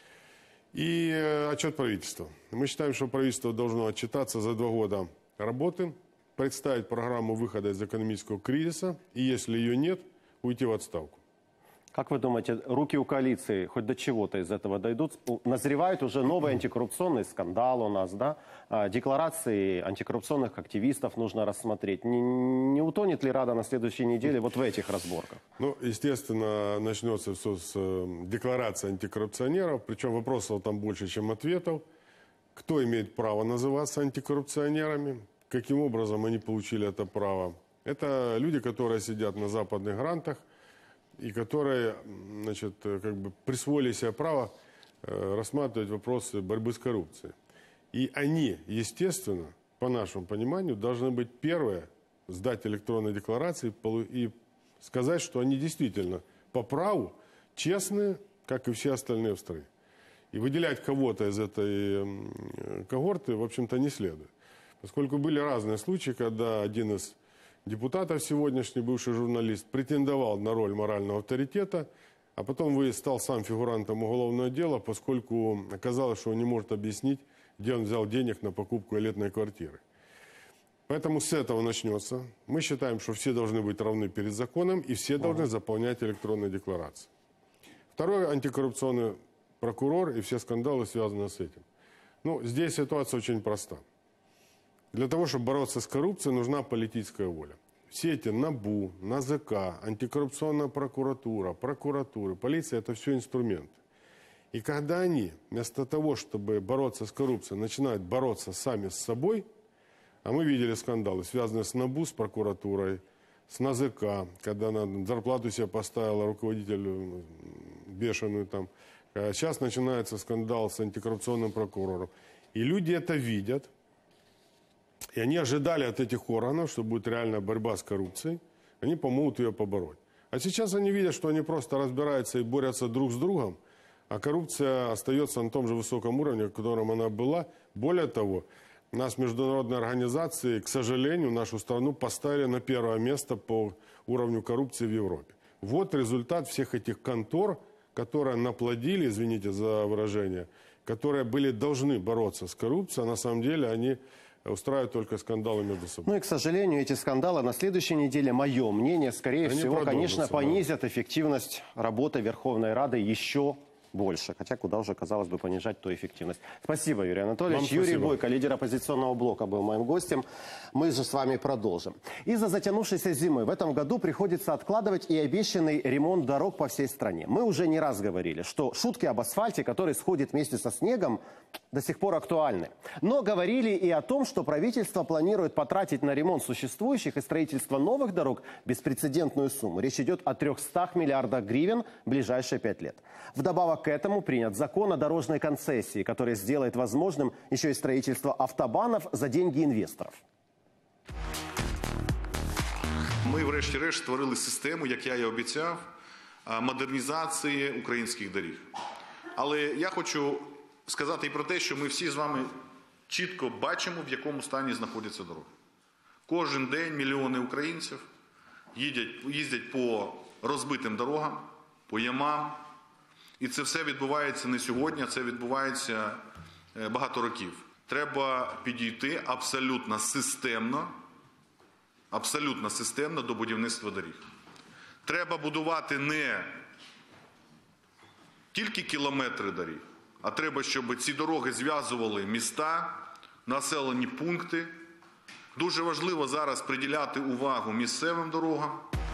И отчет правительства. Мы считаем, что правительство должно отчитаться за 2 года работы, представить программу выхода из экономического кризиса, и если ее нет, уйти в отставку. Как вы думаете, руки у коалиции хоть до чего-то из этого дойдут? Назревает уже новый антикоррупционный скандал у нас, да? Декларации антикоррупционных активистов нужно рассмотреть. Не утонет ли Рада на следующей неделе вот в этих разборках? Ну, естественно, начнется все с декларации антикоррупционеров, причем вопросов там больше, чем ответов. Кто имеет право называться антикоррупционерами? Каким образом они получили это право? Это люди, которые сидят на западных грантах, и которые, значит, как бы присвоили себе право рассматривать вопросы борьбы с коррупцией. И они, естественно, по нашему пониманию, должны быть первые сдать электронные декларации и сказать, что они действительно по праву честные, как и все остальные в стране. И выделять кого-то из этой когорты, в общем-то, не следует. Поскольку были разные случаи, когда один из депутатов сегодняшний, бывший журналист, претендовал на роль морального авторитета, а потом стал сам фигурантом уголовного дела, поскольку оказалось, что он не может объяснить, где он взял денег на покупку элитной квартиры. Поэтому с этого начнется. Мы считаем, что все должны быть равны перед законом, и все должны заполнять электронные декларации. Второй антикоррупционный прокурор и все скандалы связаны с этим. Ну, здесь ситуация очень проста. Для того, чтобы бороться с коррупцией, нужна политическая воля. Все эти НАБУ, НАЗК, антикоррупционная прокуратура, прокуратуры, полиция – это все инструменты. И когда они, вместо того, чтобы бороться с коррупцией, начинают бороться сами с собой, а мы видели скандалы, связанные с НАБУ, с прокуратурой, с НАЗК, когда на зарплату себе поставила руководитель бешеную там. Сейчас начинается скандал с антикоррупционным прокурором. И люди это видят. И они ожидали от этих органов, что будет реальная борьба с коррупцией. Они помогут ее побороть. А сейчас они видят, что они просто разбираются и борются друг с другом, а коррупция остается на том же высоком уровне, на котором она была. Более того, нас международные организации, к сожалению, нашу страну поставили на 1-е место по уровню коррупции в Европе. Вот результат всех этих контор, которые наплодили, извините за выражение, которые должны бороться с коррупцией, а на самом деле они устраивают только скандалы между собой. Ну и, к сожалению, эти скандалы на следующей неделе, мое мнение, скорее всего, конечно, понизят эффективность работы Верховной Рады еще больше. Хотя куда уже, казалось бы, понижать ту эффективность. Спасибо, Юрий Анатольевич. Юрий Бойко, лидер оппозиционного блока, был моим гостем. Мы же с вами продолжим. Из-за затянувшейся зимы в этом году приходится откладывать и обещанный ремонт дорог по всей стране. Мы уже не раз говорили, что шутки об асфальте, который сходит вместе со снегом, до сих пор актуальны. Но говорили и о том, что правительство планирует потратить на ремонт существующих и строительство новых дорог беспрецедентную сумму. Речь идет о 300 миллиардах гривен в ближайшие 5 лет. Вдобавок к этому принят закон о дорожной концессии, который сделает возможным еще и строительство автобанов за деньги инвесторов. Ми, врешті-решт, створили систему, як я і обіцяв, модернізації українських доріг. Але я хочу сказати і про те, що ми всі з вами чітко бачимо, в якому стані знаходяться дороги. Кожен день мільйони українців їздять по розбитим дорогам, по ямам. І це все відбувається не сьогодні, це відбувається багато років. Треба підійти абсолютно системно до будівництва доріг. Треба будувати не тільки кілометри доріг, а треба, щоб ці дороги зв'язували міста, населені пункти, Дуже важливо зараз приділяти увагу місцевим дорогам.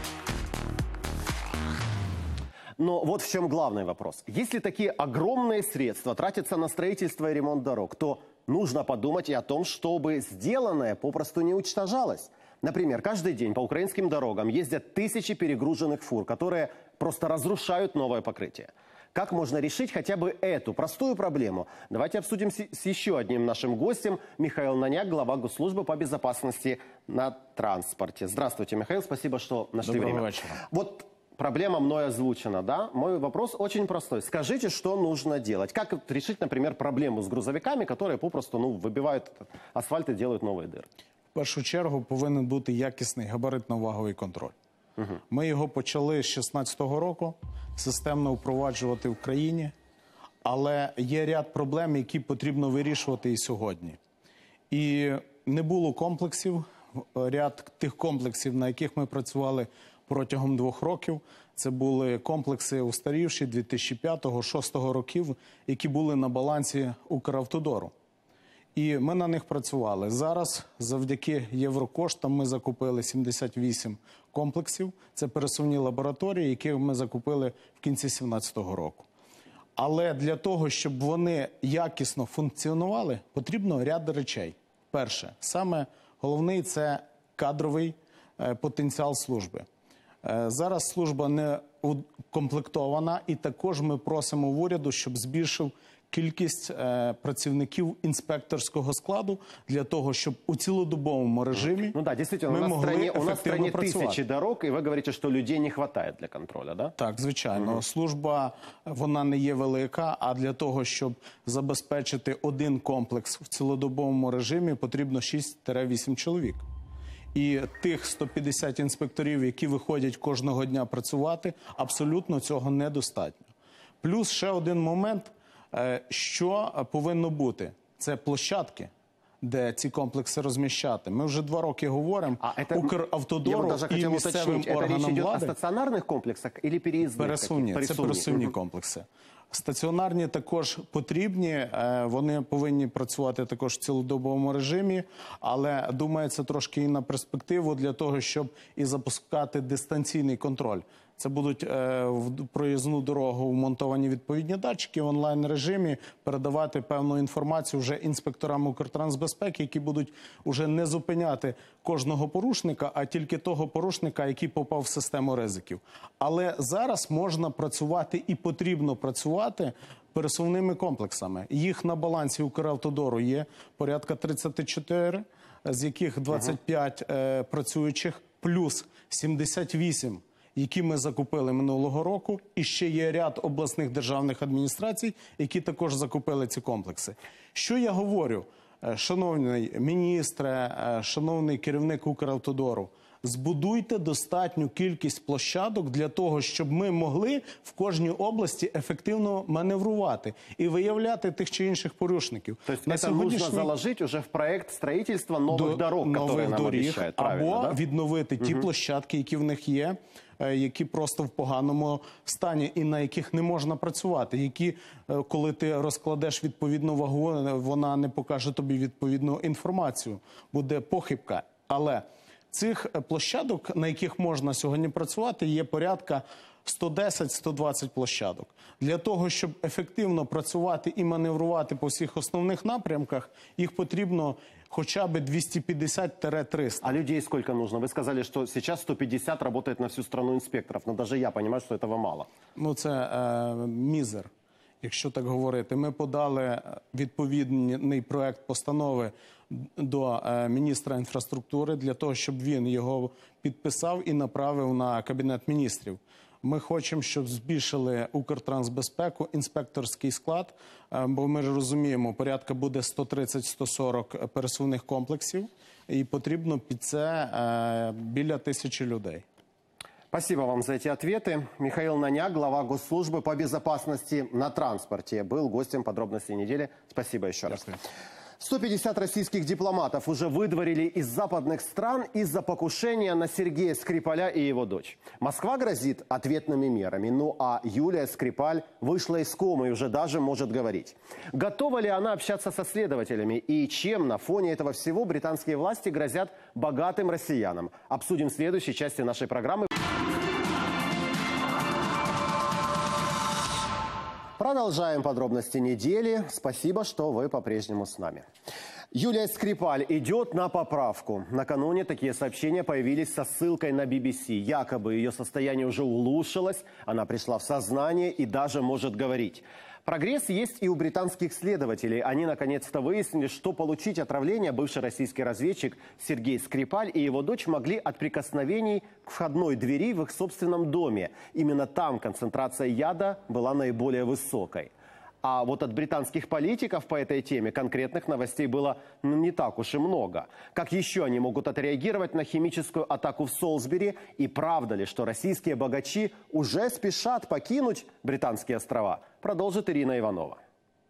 Но вот в чем главный вопрос. Если такие огромные средства тратятся на строительство и ремонт дорог, то нужно подумать и о том, чтобы сделанное попросту не уничтожалось. Например, каждый день по украинским дорогам ездят тысячи перегруженных фур, которые просто разрушают новое покрытие. Как можно решить хотя бы эту простую проблему? Давайте обсудим с еще одним нашим гостем. Михаил Наняк, глава Госслужбы по безопасности на транспорте. Здравствуйте, Михаил, спасибо, что нашли время. Вечера. Вот проблема мной озвучена, да? Мой вопрос очень простой. Скажите, что нужно делать? Как решить, например, проблему с грузовиками, которые попросту выбивают асфальт и делают новые дыры? В першу чергу повинен бути якісний габаритно-ваговий контроль. Ми його почали з 2016 року системно впроваджувати в країні, але є ряд проблем, які потрібно вирішувати і сьогодні. І не було комплексів, ряд тих комплексів, на яких ми працювали протягом 2 років, це були комплекси устарівші 2005-2006 років, які були на балансі Укравтодору. І ми на них працювали. Зараз завдяки Єврокоштам ми закупили 78 комплексів. Це пересувні лабораторії, які ми закупили в кінці 2017 року. Але для того, щоб вони якісно функціонували, потрібно ряд речей. Перше, саме головний – це кадровий потенціал служби. Зараз служба не укомплектована, і також ми просимо в уряду, щоб збільшив кількість працівників інспекторського складу для того, щоб у цілодобовому режимі ну да, действительно, ми могли ефективно у нас в стране працювати. Тисячі дорог, і ви говорите, що людей не вистачає для контролю, да? Так, звичайно. Служба, вона не є велика, а для того, щоб забезпечити один комплекс в цілодобовому режимі, потрібно 6-8 чоловік. І тих 150 інспекторів, які виходять кожного дня працювати, абсолютно цього недостатньо. Плюс ще один момент, що повинно бути. Це площадки, де ці комплекси розміщати. Ми вже 2 роки говоримо Укравтодору і місцевим органам влади. О стаціонарних комплексах або переїзних? Пересувні. Це пересувні комплекси. Стаціонарні також потрібні, вони повинні працювати також в цілодобовому режимі, але думається трошки і на перспективу для того, щоб і запускати дистанційний контроль. Це будуть в проїзну дорогу вмонтовані відповідні датчики в онлайн-режимі, передавати певну інформацію вже інспекторам Укртрансбезпеки, які будуть вже не зупиняти кожного порушника, а тільки того порушника, який попав в систему ризиків. Але зараз можна працювати і потрібно працювати пересувними комплексами. Їх на балансі Укравтодору є порядка 34, з яких 25 працюючих, плюс 78 які ми закупили минулого року, і ще є ряд обласних державних адміністрацій, які також закупили ці комплекси. Що я говорю, шановний міністре, шановний керівник Укравтодору, збудуйте достатню кількість площадок для того, щоб ми могли в кожній області ефективно маневрувати і виявляти тих чи інших порушників. Тобто це нужно заложити вже в проект будівництва нових дорог, які нам обіцяють, або відновити ті площадки, які в них є, які просто в поганому стані і на яких не можна працювати, які, коли ти розкладеш відповідну вагу, вона не покаже тобі відповідну інформацію, буде похибка. Але цих площадок, на яких можна сьогодні працювати, є порядка 110-120 площадок. Для того, щоб ефективно працювати і маневрувати по всіх основних напрямках, їх потрібно хоча б 250-300. А людей сколько нужно? Вы сказали, что сейчас 150 работает на всю страну инспекторов, но даже я понимаю, что этого мало. Ну, це мізер, якщо так говорити. Ми подали відповідний проект постанови до міністра інфраструктури для того, щоб він його підписав і направив на Кабінет міністрів. Ми хочемо, щоб збільшили Укртрансбезпеку, інспекторський склад, бо ми розуміємо, порядка буде 130-140 пересувних комплексів, і потрібно під це біля 1000 людей. Спасибо вам за эти ответы. Михаил Наняк, глава Госслужбы по безопасности на транспорте, был гостем подробностей недели. Спасибо еще раз. 150 российских дипломатов уже выдворили из западных стран из-за покушения на Сергея Скрипаля и его дочь. Москва грозит ответными мерами. Ну а Юлия Скрипаль вышла из комы и уже даже может говорить. Готова ли она общаться со следователями и чем на фоне этого всего британские власти грозят богатым россиянам? Обсудим в следующей части нашей программы. Продолжаем подробности недели. Спасибо, что вы по-прежнему с нами. Юлия Скрипаль идет на поправку. Накануне такие сообщения появились со ссылкой на BBC. Якобы ее состояние уже улучшилось, она пришла в сознание и даже может говорить. Прогресс есть и у британских следователей. Они наконец-то выяснили, что получить отравление бывший российский разведчик Сергей Скрипаль и его дочь могли от прикосновений к входной двери в их собственном доме. Именно там концентрация яда была наиболее высокой. А вот от британских политиков по этой теме конкретных новостей было не так уж и много. Как еще они могут отреагировать на химическую атаку в Солсбери? И правда ли, что российские богачи уже спешат покинуть Британские острова? Продолжит Ирина Иванова.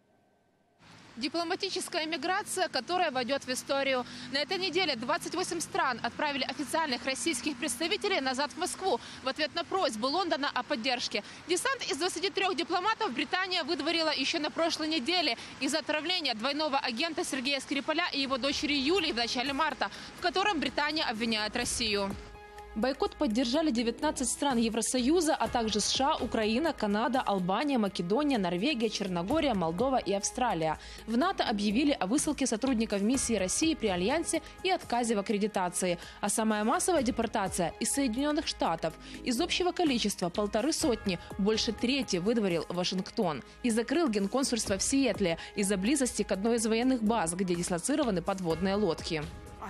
Дипломатическая миграция, которая войдет в историю. На этой неделе 28 стран отправили официальных российских представителей назад в Москву в ответ на просьбу Лондона о поддержке. Десант из 23 дипломатов Британия выдворила еще на прошлой неделе из-за отравления двойного агента Сергея Скрипаля и его дочери Юлии в начале марта, в котором Британия обвиняет Россию. Бойкот поддержали 19 стран Евросоюза, а также США, Украина, Канада, Албания, Македония, Норвегия, Черногория, Молдова и Австралия. В НАТО объявили о высылке сотрудников миссии России при Альянсе и отказе в аккредитации. А самая массовая депортация из Соединенных Штатов. Из общего количества 150, больше трети выдворил Вашингтон. И закрыл генконсульство в Сиэтле из-за близости к одной из военных баз, где дислоцированы подводные лодки.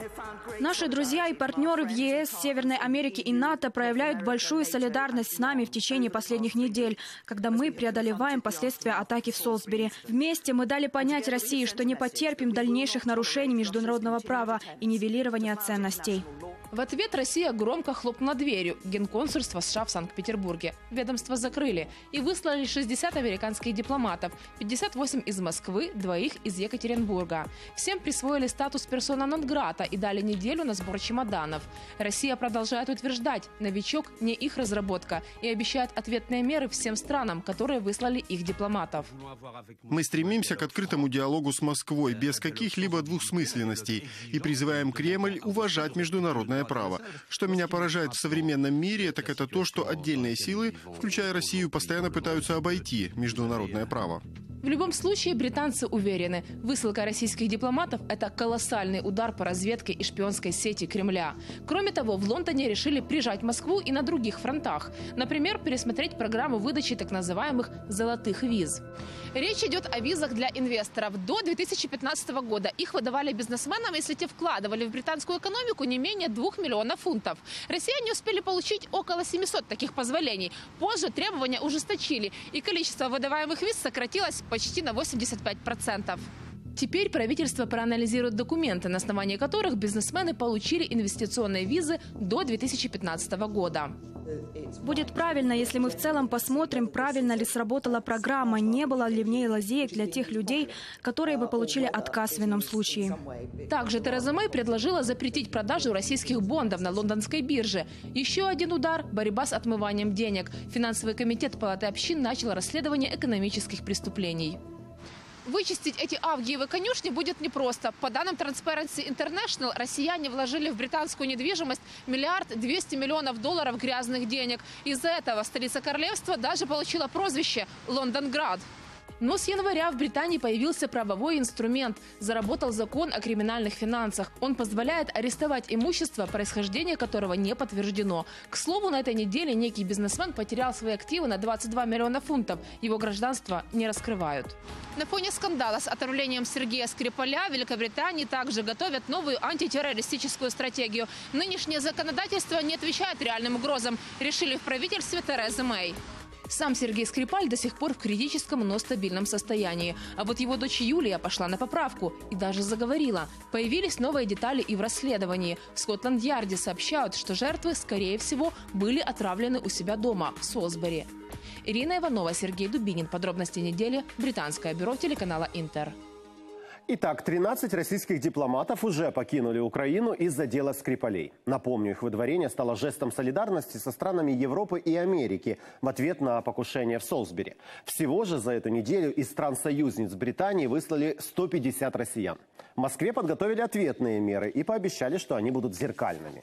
Наши друзья и партнеры в ЕС, Северной Америке и НАТО проявляют большую солидарность с нами в течение последних недель, когда мы преодолеваем последствия атаки в Солсбери. Вместе мы дали понять России, что не потерпим дальнейших нарушений международного права и нивелирования ценностей. В ответ Россия громко хлопнула дверью генконсульства США в Санкт-Петербурге. Ведомство закрыли и выслали 60 американских дипломатов, 58 из Москвы, 2 из Екатеринбурга. Всем присвоили статус персона нон-грата и дали неделю на сбор чемоданов. Россия продолжает утверждать, новичок не их разработка и обещает ответные меры всем странам, которые выслали их дипломатов. Мы стремимся к открытому диалогу с Москвой без каких-либо двусмысленностей и призываем Кремль уважать международное право. Что меня поражает в современном мире, так это то, что отдельные силы, включая Россию, постоянно пытаются обойти международное право. В любом случае, британцы уверены, высылка российских дипломатов – это колоссальный удар по разведке и шпионской сети Кремля. Кроме того, в Лондоне решили прижать Москву и на других фронтах. Например, пересмотреть программу выдачи так называемых «золотых виз». Речь идет о визах для инвесторов. До 2015 года их выдавали бизнесменам, если те вкладывали в британскую экономику не менее 2 миллионов фунтов. Россияне успели получить около 700 таких позволений. Позже требования ужесточили, и количество выдаваемых виз сократилось почти на 85%. Теперь правительство проанализирует документы, на основании которых бизнесмены получили инвестиционные визы до 2015 года. Будет правильно, если мы в целом посмотрим, правильно ли сработала программа, не было ли в ней лазеек для тех людей, которые бы получили отказ в ином случае. Также Тереза Мэй предложила запретить продажу российских бондов на лондонской бирже. Еще один удар – борьба с отмыванием денег. Финансовый комитет Палаты общин начал расследование экономических преступлений. Вычистить эти авгиевы конюшни будет непросто. По данным Transparency International, россияне вложили в британскую недвижимость $1 200 миллионов грязных денег. Из-за этого столица королевства даже получила прозвище «Лондонград». Но с января в Британии появился правовой инструмент. Заработал закон о криминальных финансах. Он позволяет арестовать имущество, происхождение которого не подтверждено. К слову, на этой неделе некий бизнесмен потерял свои активы на 22 миллиона фунтов. Его гражданство не раскрывают. На фоне скандала с отравлением Сергея Скрипаля в Великобритании также готовят новую антитеррористическую стратегию. Нынешнее законодательство не отвечает реальным угрозам, решили в правительстве Терезы Мэй. Сам Сергей Скрипаль до сих пор в критическом, но стабильном состоянии. А вот его дочь Юлия пошла на поправку и даже заговорила. Появились новые детали и в расследовании. В Скотланд-Ярде сообщают, что жертвы, скорее всего, были отравлены у себя дома в Солсбери. Ирина Иванова, Сергей Дубинин. Подробности недели. Британское бюро телеканала «Интер». Итак, 13 российских дипломатов уже покинули Украину из-за дела Скрипалей. Напомню, их выдворение стало жестом солидарности со странами Европы и Америки в ответ на покушение в Солсбери. Всего же за эту неделю из стран-союзниц Британии выслали 150 россиян. В Москве подготовили ответные меры и пообещали, что они будут зеркальными.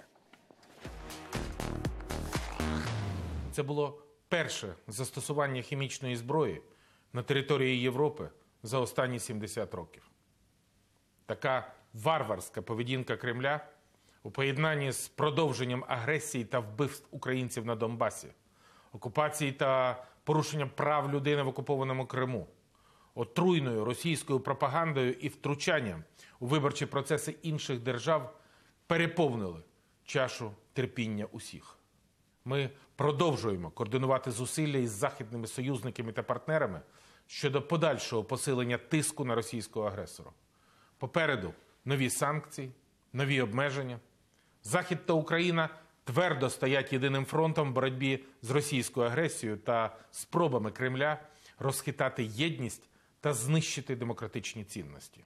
Це було перше застосування хімічної зброї на території Європи за останні 70 років. Така варварська поведінка Кремля у поєднанні з продовженням агресії та вбивств українців на Донбасі, окупації та порушенням прав людини в окупованому Криму, отруйною російською пропагандою і втручанням у виборчі процеси інших держав переповнили чашу терпіння усіх. Ми продовжуємо координувати зусилля із західними союзниками та партнерами щодо подальшого посилення тиску на російського агресора. Попереду нові санкції, нові обмеження. Захід та Україна твердо стоять єдиним фронтом в боротьбі з російською агресією та спробами Кремля розхитати єдність та знищити демократичні цінності.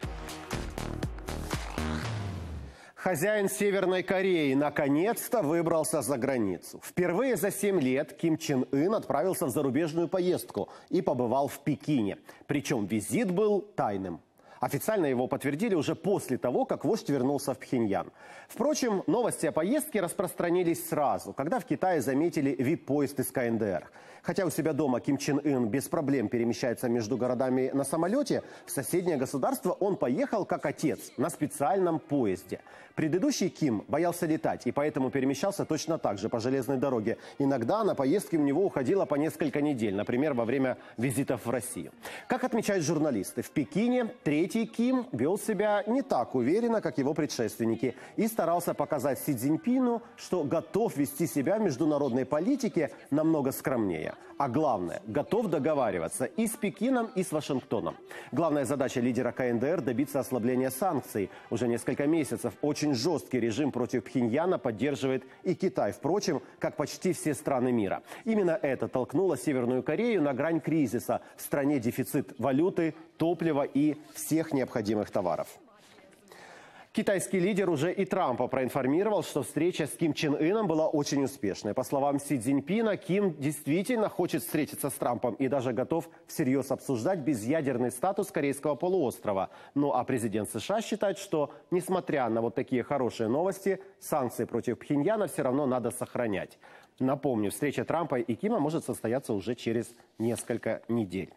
Хозяин Северной Кореи наконец-то выбрался за границу. Впервые за 7 лет Ким Чен Ын отправился в зарубежную поездку и побывал в Пекине. Причем визит был тайным. Официально его подтвердили уже после того, как вождь вернулся в Пхеньян. Впрочем, новости о поездке распространились сразу, когда в Китае заметили VIP-поезд из КНДР. Хотя у себя дома Ким Чен Ын без проблем перемещается между городами на самолете, в соседнее государство он поехал как отец на специальном поезде. Предыдущий Ким боялся летать и поэтому перемещался точно так же по железной дороге. Иногда на поездки у него уходило по несколько недель, например, во время визитов в Россию. Как отмечают журналисты, в Пекине третий Ким вел себя не так уверенно, как его предшественники, и старался показать Си Цзиньпину, что готов вести себя в международной политике намного скромнее. А главное, готов договариваться и с Пекином, и с Вашингтоном. Главная задача лидера КНДР – добиться ослабления санкций. Уже несколько месяцев очень жесткий режим против Пхеньяна поддерживает и Китай, впрочем, как почти все страны мира. Именно это толкнуло Северную Корею на грань кризиса. В стране дефицит валюты, топлива и всех необходимых товаров. Китайский лидер уже и Трампа проинформировал, что встреча с Ким Чен Ыном была очень успешной. По словам Си Цзиньпина, Ким действительно хочет встретиться с Трампом и даже готов всерьез обсуждать безъядерный статус Корейского полуострова. Ну а президент США считает, что, несмотря на вот такие хорошие новости, санкции против Пхеньяна все равно надо сохранять. Напомню, встреча Трампа и Кима может состояться уже через несколько недель.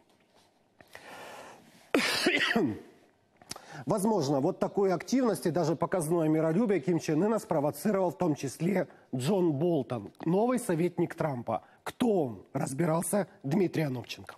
Возможно, вот такой активности, даже показное миролюбие Ким Чен Ына спровоцировал в том числе Джон Болтон, новый советник Трампа. Кто он? Разбирался Дмитрий Анопченко.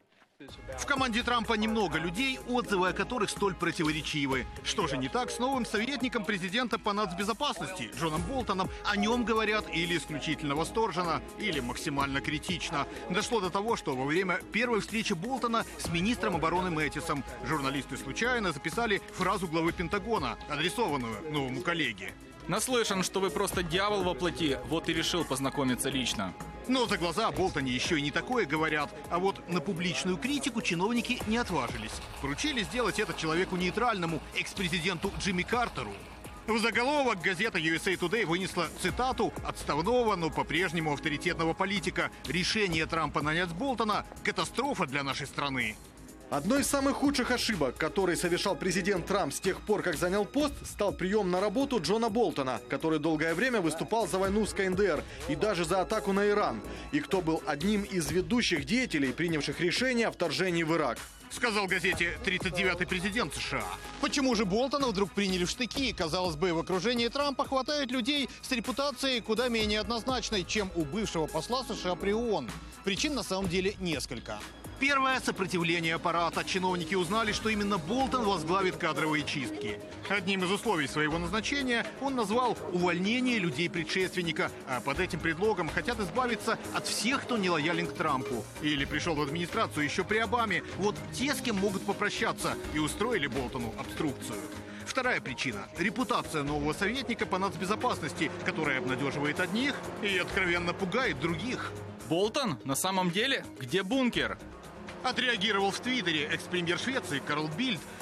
В команде Трампа немного людей, отзывы о которых столь противоречивы. Что же не так с новым советником президента по нацбезопасности Джоном Болтоном? О нем говорят или исключительно восторженно, или максимально критично. Дошло до того, что во время первой встречи Болтона с министром обороны Мэттисом журналисты случайно записали фразу главы Пентагона, адресованную новому коллеге. Наслышан, что вы просто дьявол во плоти, вот и решил познакомиться лично. Но за глаза о Болтоне еще и не такое говорят. А вот на публичную критику чиновники не отважились. Поручили сделать это человеку нейтральному, экс-президенту Джимми Картеру. В заголовок газета USA Today вынесла цитату отставного, но по-прежнему авторитетного политика. «Решение Трампа нанять Болтона – катастрофа для нашей страны». Одной из самых худших ошибок, которые совершал президент Трамп с тех пор, как занял пост, стал прием на работу Джона Болтона, который долгое время выступал за войну с КНДР и даже за атаку на Иран, и кто был одним из ведущих деятелей, принявших решение о вторжении в Ирак. Сказал газете 39-й президент США. Почему же Болтона вдруг приняли в штыки? Казалось бы, в окружении Трампа хватает людей с репутацией куда менее однозначной, чем у бывшего посла США при ООН. Причин на самом деле несколько. Первое – сопротивление аппарата. Чиновники узнали, что именно Болтон возглавит кадровые чистки. Одним из условий своего назначения он назвал увольнение людей-предшественника. А под этим предлогом хотят избавиться от всех, кто не лоялен к Трампу. Или пришел в администрацию еще при Обаме. Вот те, с кем могут попрощаться, и устроили Болтону обструкцию. Вторая причина – репутация нового советника по нацбезопасности, которая обнадеживает одних и откровенно пугает других. Болтон? На самом деле? Где бункер? Отреагировал в Твиттере экс-премьер Швеции Карл Бильд.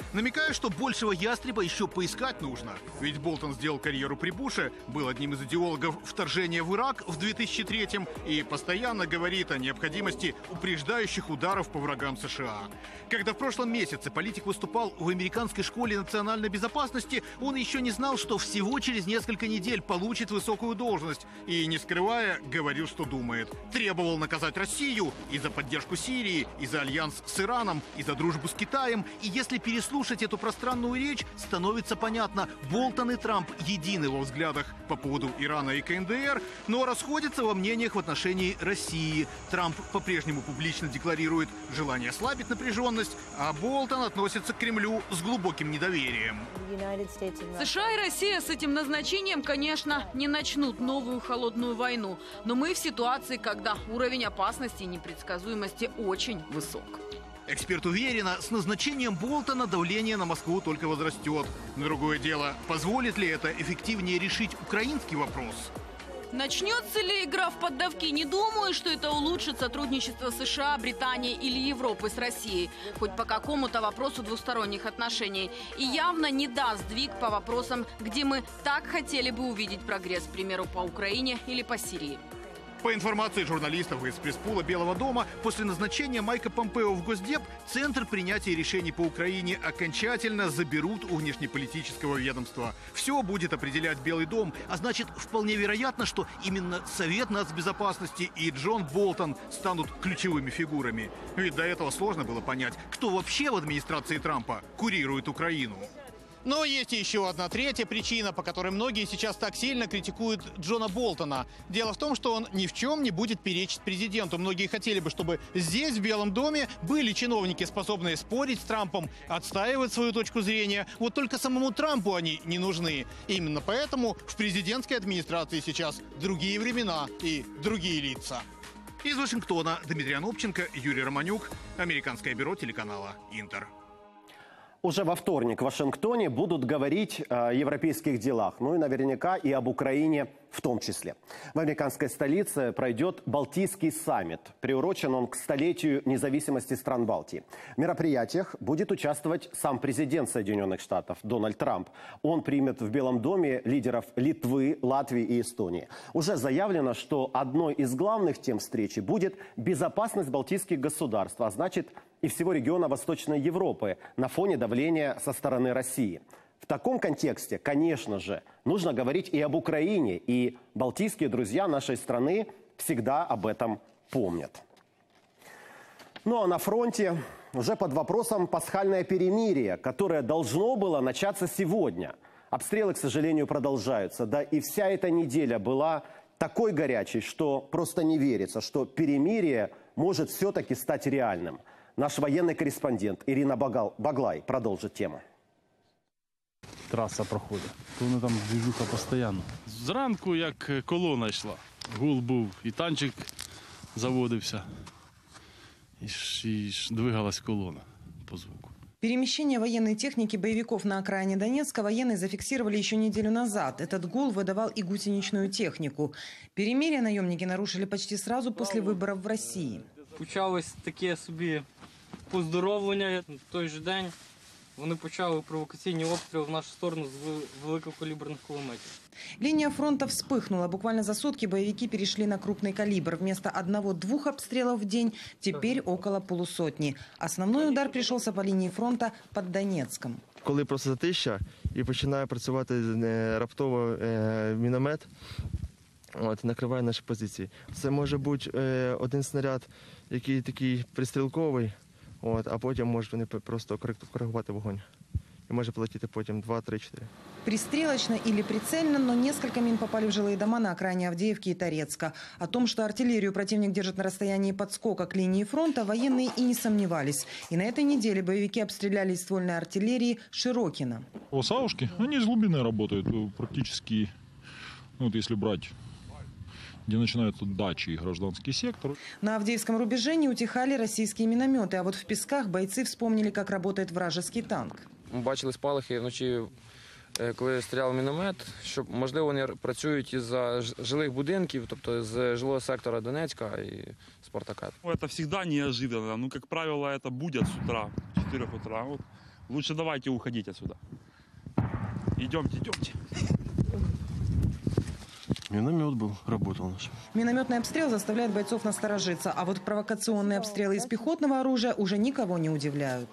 намекая, что большего ястреба еще поискать нужно. Ведь Болтон сделал карьеру при Буше, был одним из идеологов вторжения в Ирак в 2003-м и постоянно говорит о необходимости упреждающих ударов по врагам США. Когда в прошлом месяце политик выступал в американской школе национальной безопасности, он еще не знал, что всего через несколько недель получит высокую должность. И, не скрывая, говорил, что думает. Требовал наказать Россию и за поддержку Сирии, и за альянс с Ираном, и за дружбу с Китаем. И если переслушать эту пространную речь, становится понятно, Болтон и Трамп едины во взглядах по поводу Ирана и КНДР, но расходятся во мнениях в отношении России. Трамп по-прежнему публично декларирует желание ослабить напряженность, а Болтон относится к Кремлю с глубоким недоверием. США и Россия с этим назначением, конечно, не начнут новую холодную войну. Но мы в ситуации, когда уровень опасности и непредсказуемости очень высок. Эксперт уверена, с назначением Болтона давление на Москву только возрастет. Но другое дело, позволит ли это эффективнее решить украинский вопрос? Начнется ли игра в поддавки? Не думаю, что это улучшит сотрудничество США, Британии или Европы с Россией. Хоть по какому-то вопросу двусторонних отношений. И явно не даст сдвиг по вопросам, где мы так хотели бы увидеть прогресс, к примеру, по Украине или по Сирии. По информации журналистов из пресс-пула Белого дома, после назначения Майка Помпео в Госдеп, Центр принятия решений по Украине окончательно заберут у внешнеполитического ведомства. Все будет определять Белый дом, а значит, вполне вероятно, что именно Совет нацбезопасности и Джон Болтон станут ключевыми фигурами. Ведь до этого сложно было понять, кто вообще в администрации Трампа курирует Украину. Но есть еще одна третья причина, по которой многие сейчас так сильно критикуют Джона Болтона. Дело в том, что он ни в чем не будет перечить президенту. Многие хотели бы, чтобы здесь, в Белом доме, были чиновники, способные спорить с Трампом, отстаивать свою точку зрения. Вот только самому Трампу они не нужны. Именно поэтому в президентской администрации сейчас другие времена и другие лица. Из Вашингтона Дмитрий Анопченко, Юрий Романюк, Американское бюро телеканала «Интер». Уже во вторник в Вашингтоне будут говорить о европейских делах, ну и наверняка и об Украине в том числе. В американской столице пройдет Балтийский саммит. Приурочен он к столетию независимости стран Балтии. В мероприятиях будет участвовать сам президент Соединенных Штатов Дональд Трамп. Он примет в Белом доме лидеров Литвы, Латвии и Эстонии. Уже заявлено, что одной из главных тем встречи будет безопасность балтийских государств, а значит и всего региона Восточной Европы на фоне давления со стороны России. В таком контексте, конечно же, нужно говорить и об Украине, и балтийские друзья нашей страны всегда об этом помнят. Ну а на фронте уже под вопросом пасхальное перемирие, которое должно было начаться сегодня. Обстрелы, к сожалению, продолжаются. Да и вся эта неделя была такой горячей, что просто не верится, что перемирие может все-таки стать реальным. Наш военный корреспондент Ирина Баглай продолжит тему. Траса проходить. То вони там движуха постійно. Зранку, як колона йшла, гул був, і танчик заводився, і двигалась колона по звуку. Перемещение военной техники боевиков на окраине Донецка военные зафиксировали еще неделю назад. Этот гул выдавал и гусеничную технику. Перемирие наемники нарушили почти сразу после выборов в России. Почалось таке собі поздоровлення. В той же день вони почали провокаційні обстріли в нашу сторону з великокаліберних кулеметів. Линия фронта вспыхнула. Буквально за сутки боевики перешли на крупный калибр. Вместо 1-2 обстрелов в день теперь около полусотни. Основной удар пришелся по линии фронта под Донецком. Коли просто затища і починає працювати раптово міномет, накриває наші позиції. Це може бути один снаряд, який такий пристрілковий, а потім можуть вони просто коригувати вогонь. И может полететь потом 2, 3, 4. Пристрелочно или прицельно, но несколько мин попали в жилые дома на окраине Авдеевки и Торецка. О том, что артиллерию противник держит на расстоянии подскока к линии фронта, военные и не сомневались. И на этой неделе боевики обстреляли из ствольной артиллерии Широкино. Саушки, они из глубины работают практически, если брать, где начинаются дачи и гражданский сектор. На Авдеевском рубеже не утихали российские минометы, а вот в Песках бойцы вспомнили, как работает вражеский танк. Ми бачили спалахи вночі, коли стріляв міномет, що, можливо, вони працюють із-за жилих будинків, тобто з жилого сектора Донецька і Спартака. Это всегда неожиданно. Как правило, это будет с утра, 4 утра. Лучше давайте уходить отсюда. Идемте, идемте. Миномет был, работал наш. Минометный обстрел заставляет бойцов насторожиться, а вот провокационные обстрелы из пехотного оружия уже никого не удивляют.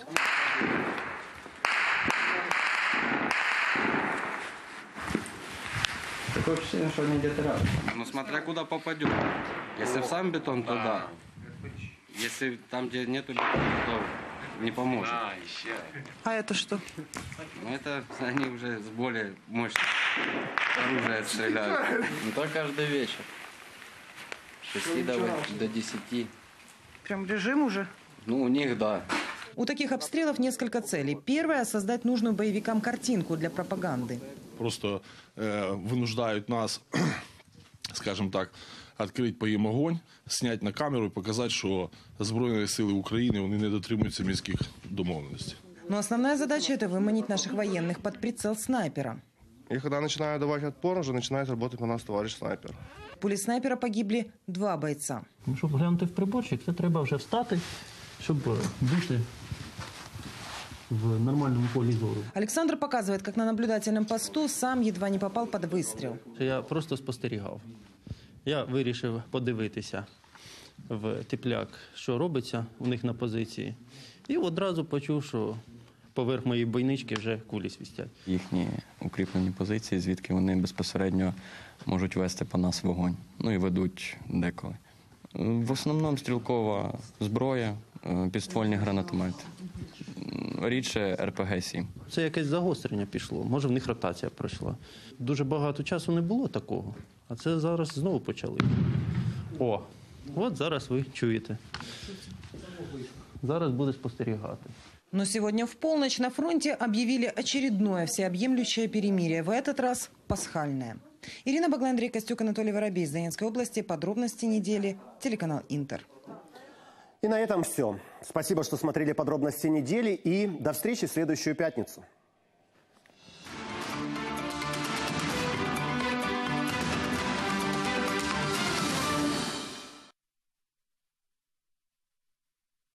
Такое впечатление, что они где-то рядом. Ну, смотря куда попадет. Если в сам бетон, то да. Если там, где нету бетона, то не поможет. А это что? Ну, это они уже с более мощным оружием стреляют. Ну, то каждый вечер. С 6 до 10. Прям режим уже? Ну, у них, да. У таких обстрелов несколько целей. Первая – создать нужную боевикам картинку для пропаганды. Просто вынуждают нас, скажем так, відкрити по їм огонь, зняти на камеру і показати, що Збройні сили України вони не дотримуються мінських домовленостей. Но основная задача – это выманить наших военных под прицел снайпера. И когда начинаю давать отпор, уже начинает работать на нас товарищ снайпер. Пулі снайпера погибли 2 бойця. Щоб глянути в приборчик, це треба вже встати, щоб бути в нормальному полі зору. Александр показывает, как на наблюдательном посту сам едва не попал под выстрел. Я просто спостерігав. Я вирішив подивитися в тепляк, що робиться у них на позиції. І одразу почув, що поверх моєї бойнички вже кулі свистять. Їхні укріплені позиції, звідки вони безпосередньо можуть вести по нас вогонь. Ну і ведуть деколи. В основному стрілкова зброя, підствольні гранатомети. Рідше РПГ-7. Це якесь загострення пішло. Може, в них ротація пройшла. Дуже багато часу не було такого. А це зараз знову почали. О, от зараз ви чуєте. Зараз буде спостерігати. Но сегодня в полночь на фронте объявили очередное всеобъемлющее перемирие. В этот раз пасхальное. Ирина Баглай, Андрей Костюк, Анатолий Воробей из Донецкой области. Подробности недели. Телеканал Интер. И на этом все. Спасибо, что смотрели подробности недели. И до встречи в следующую пятницу.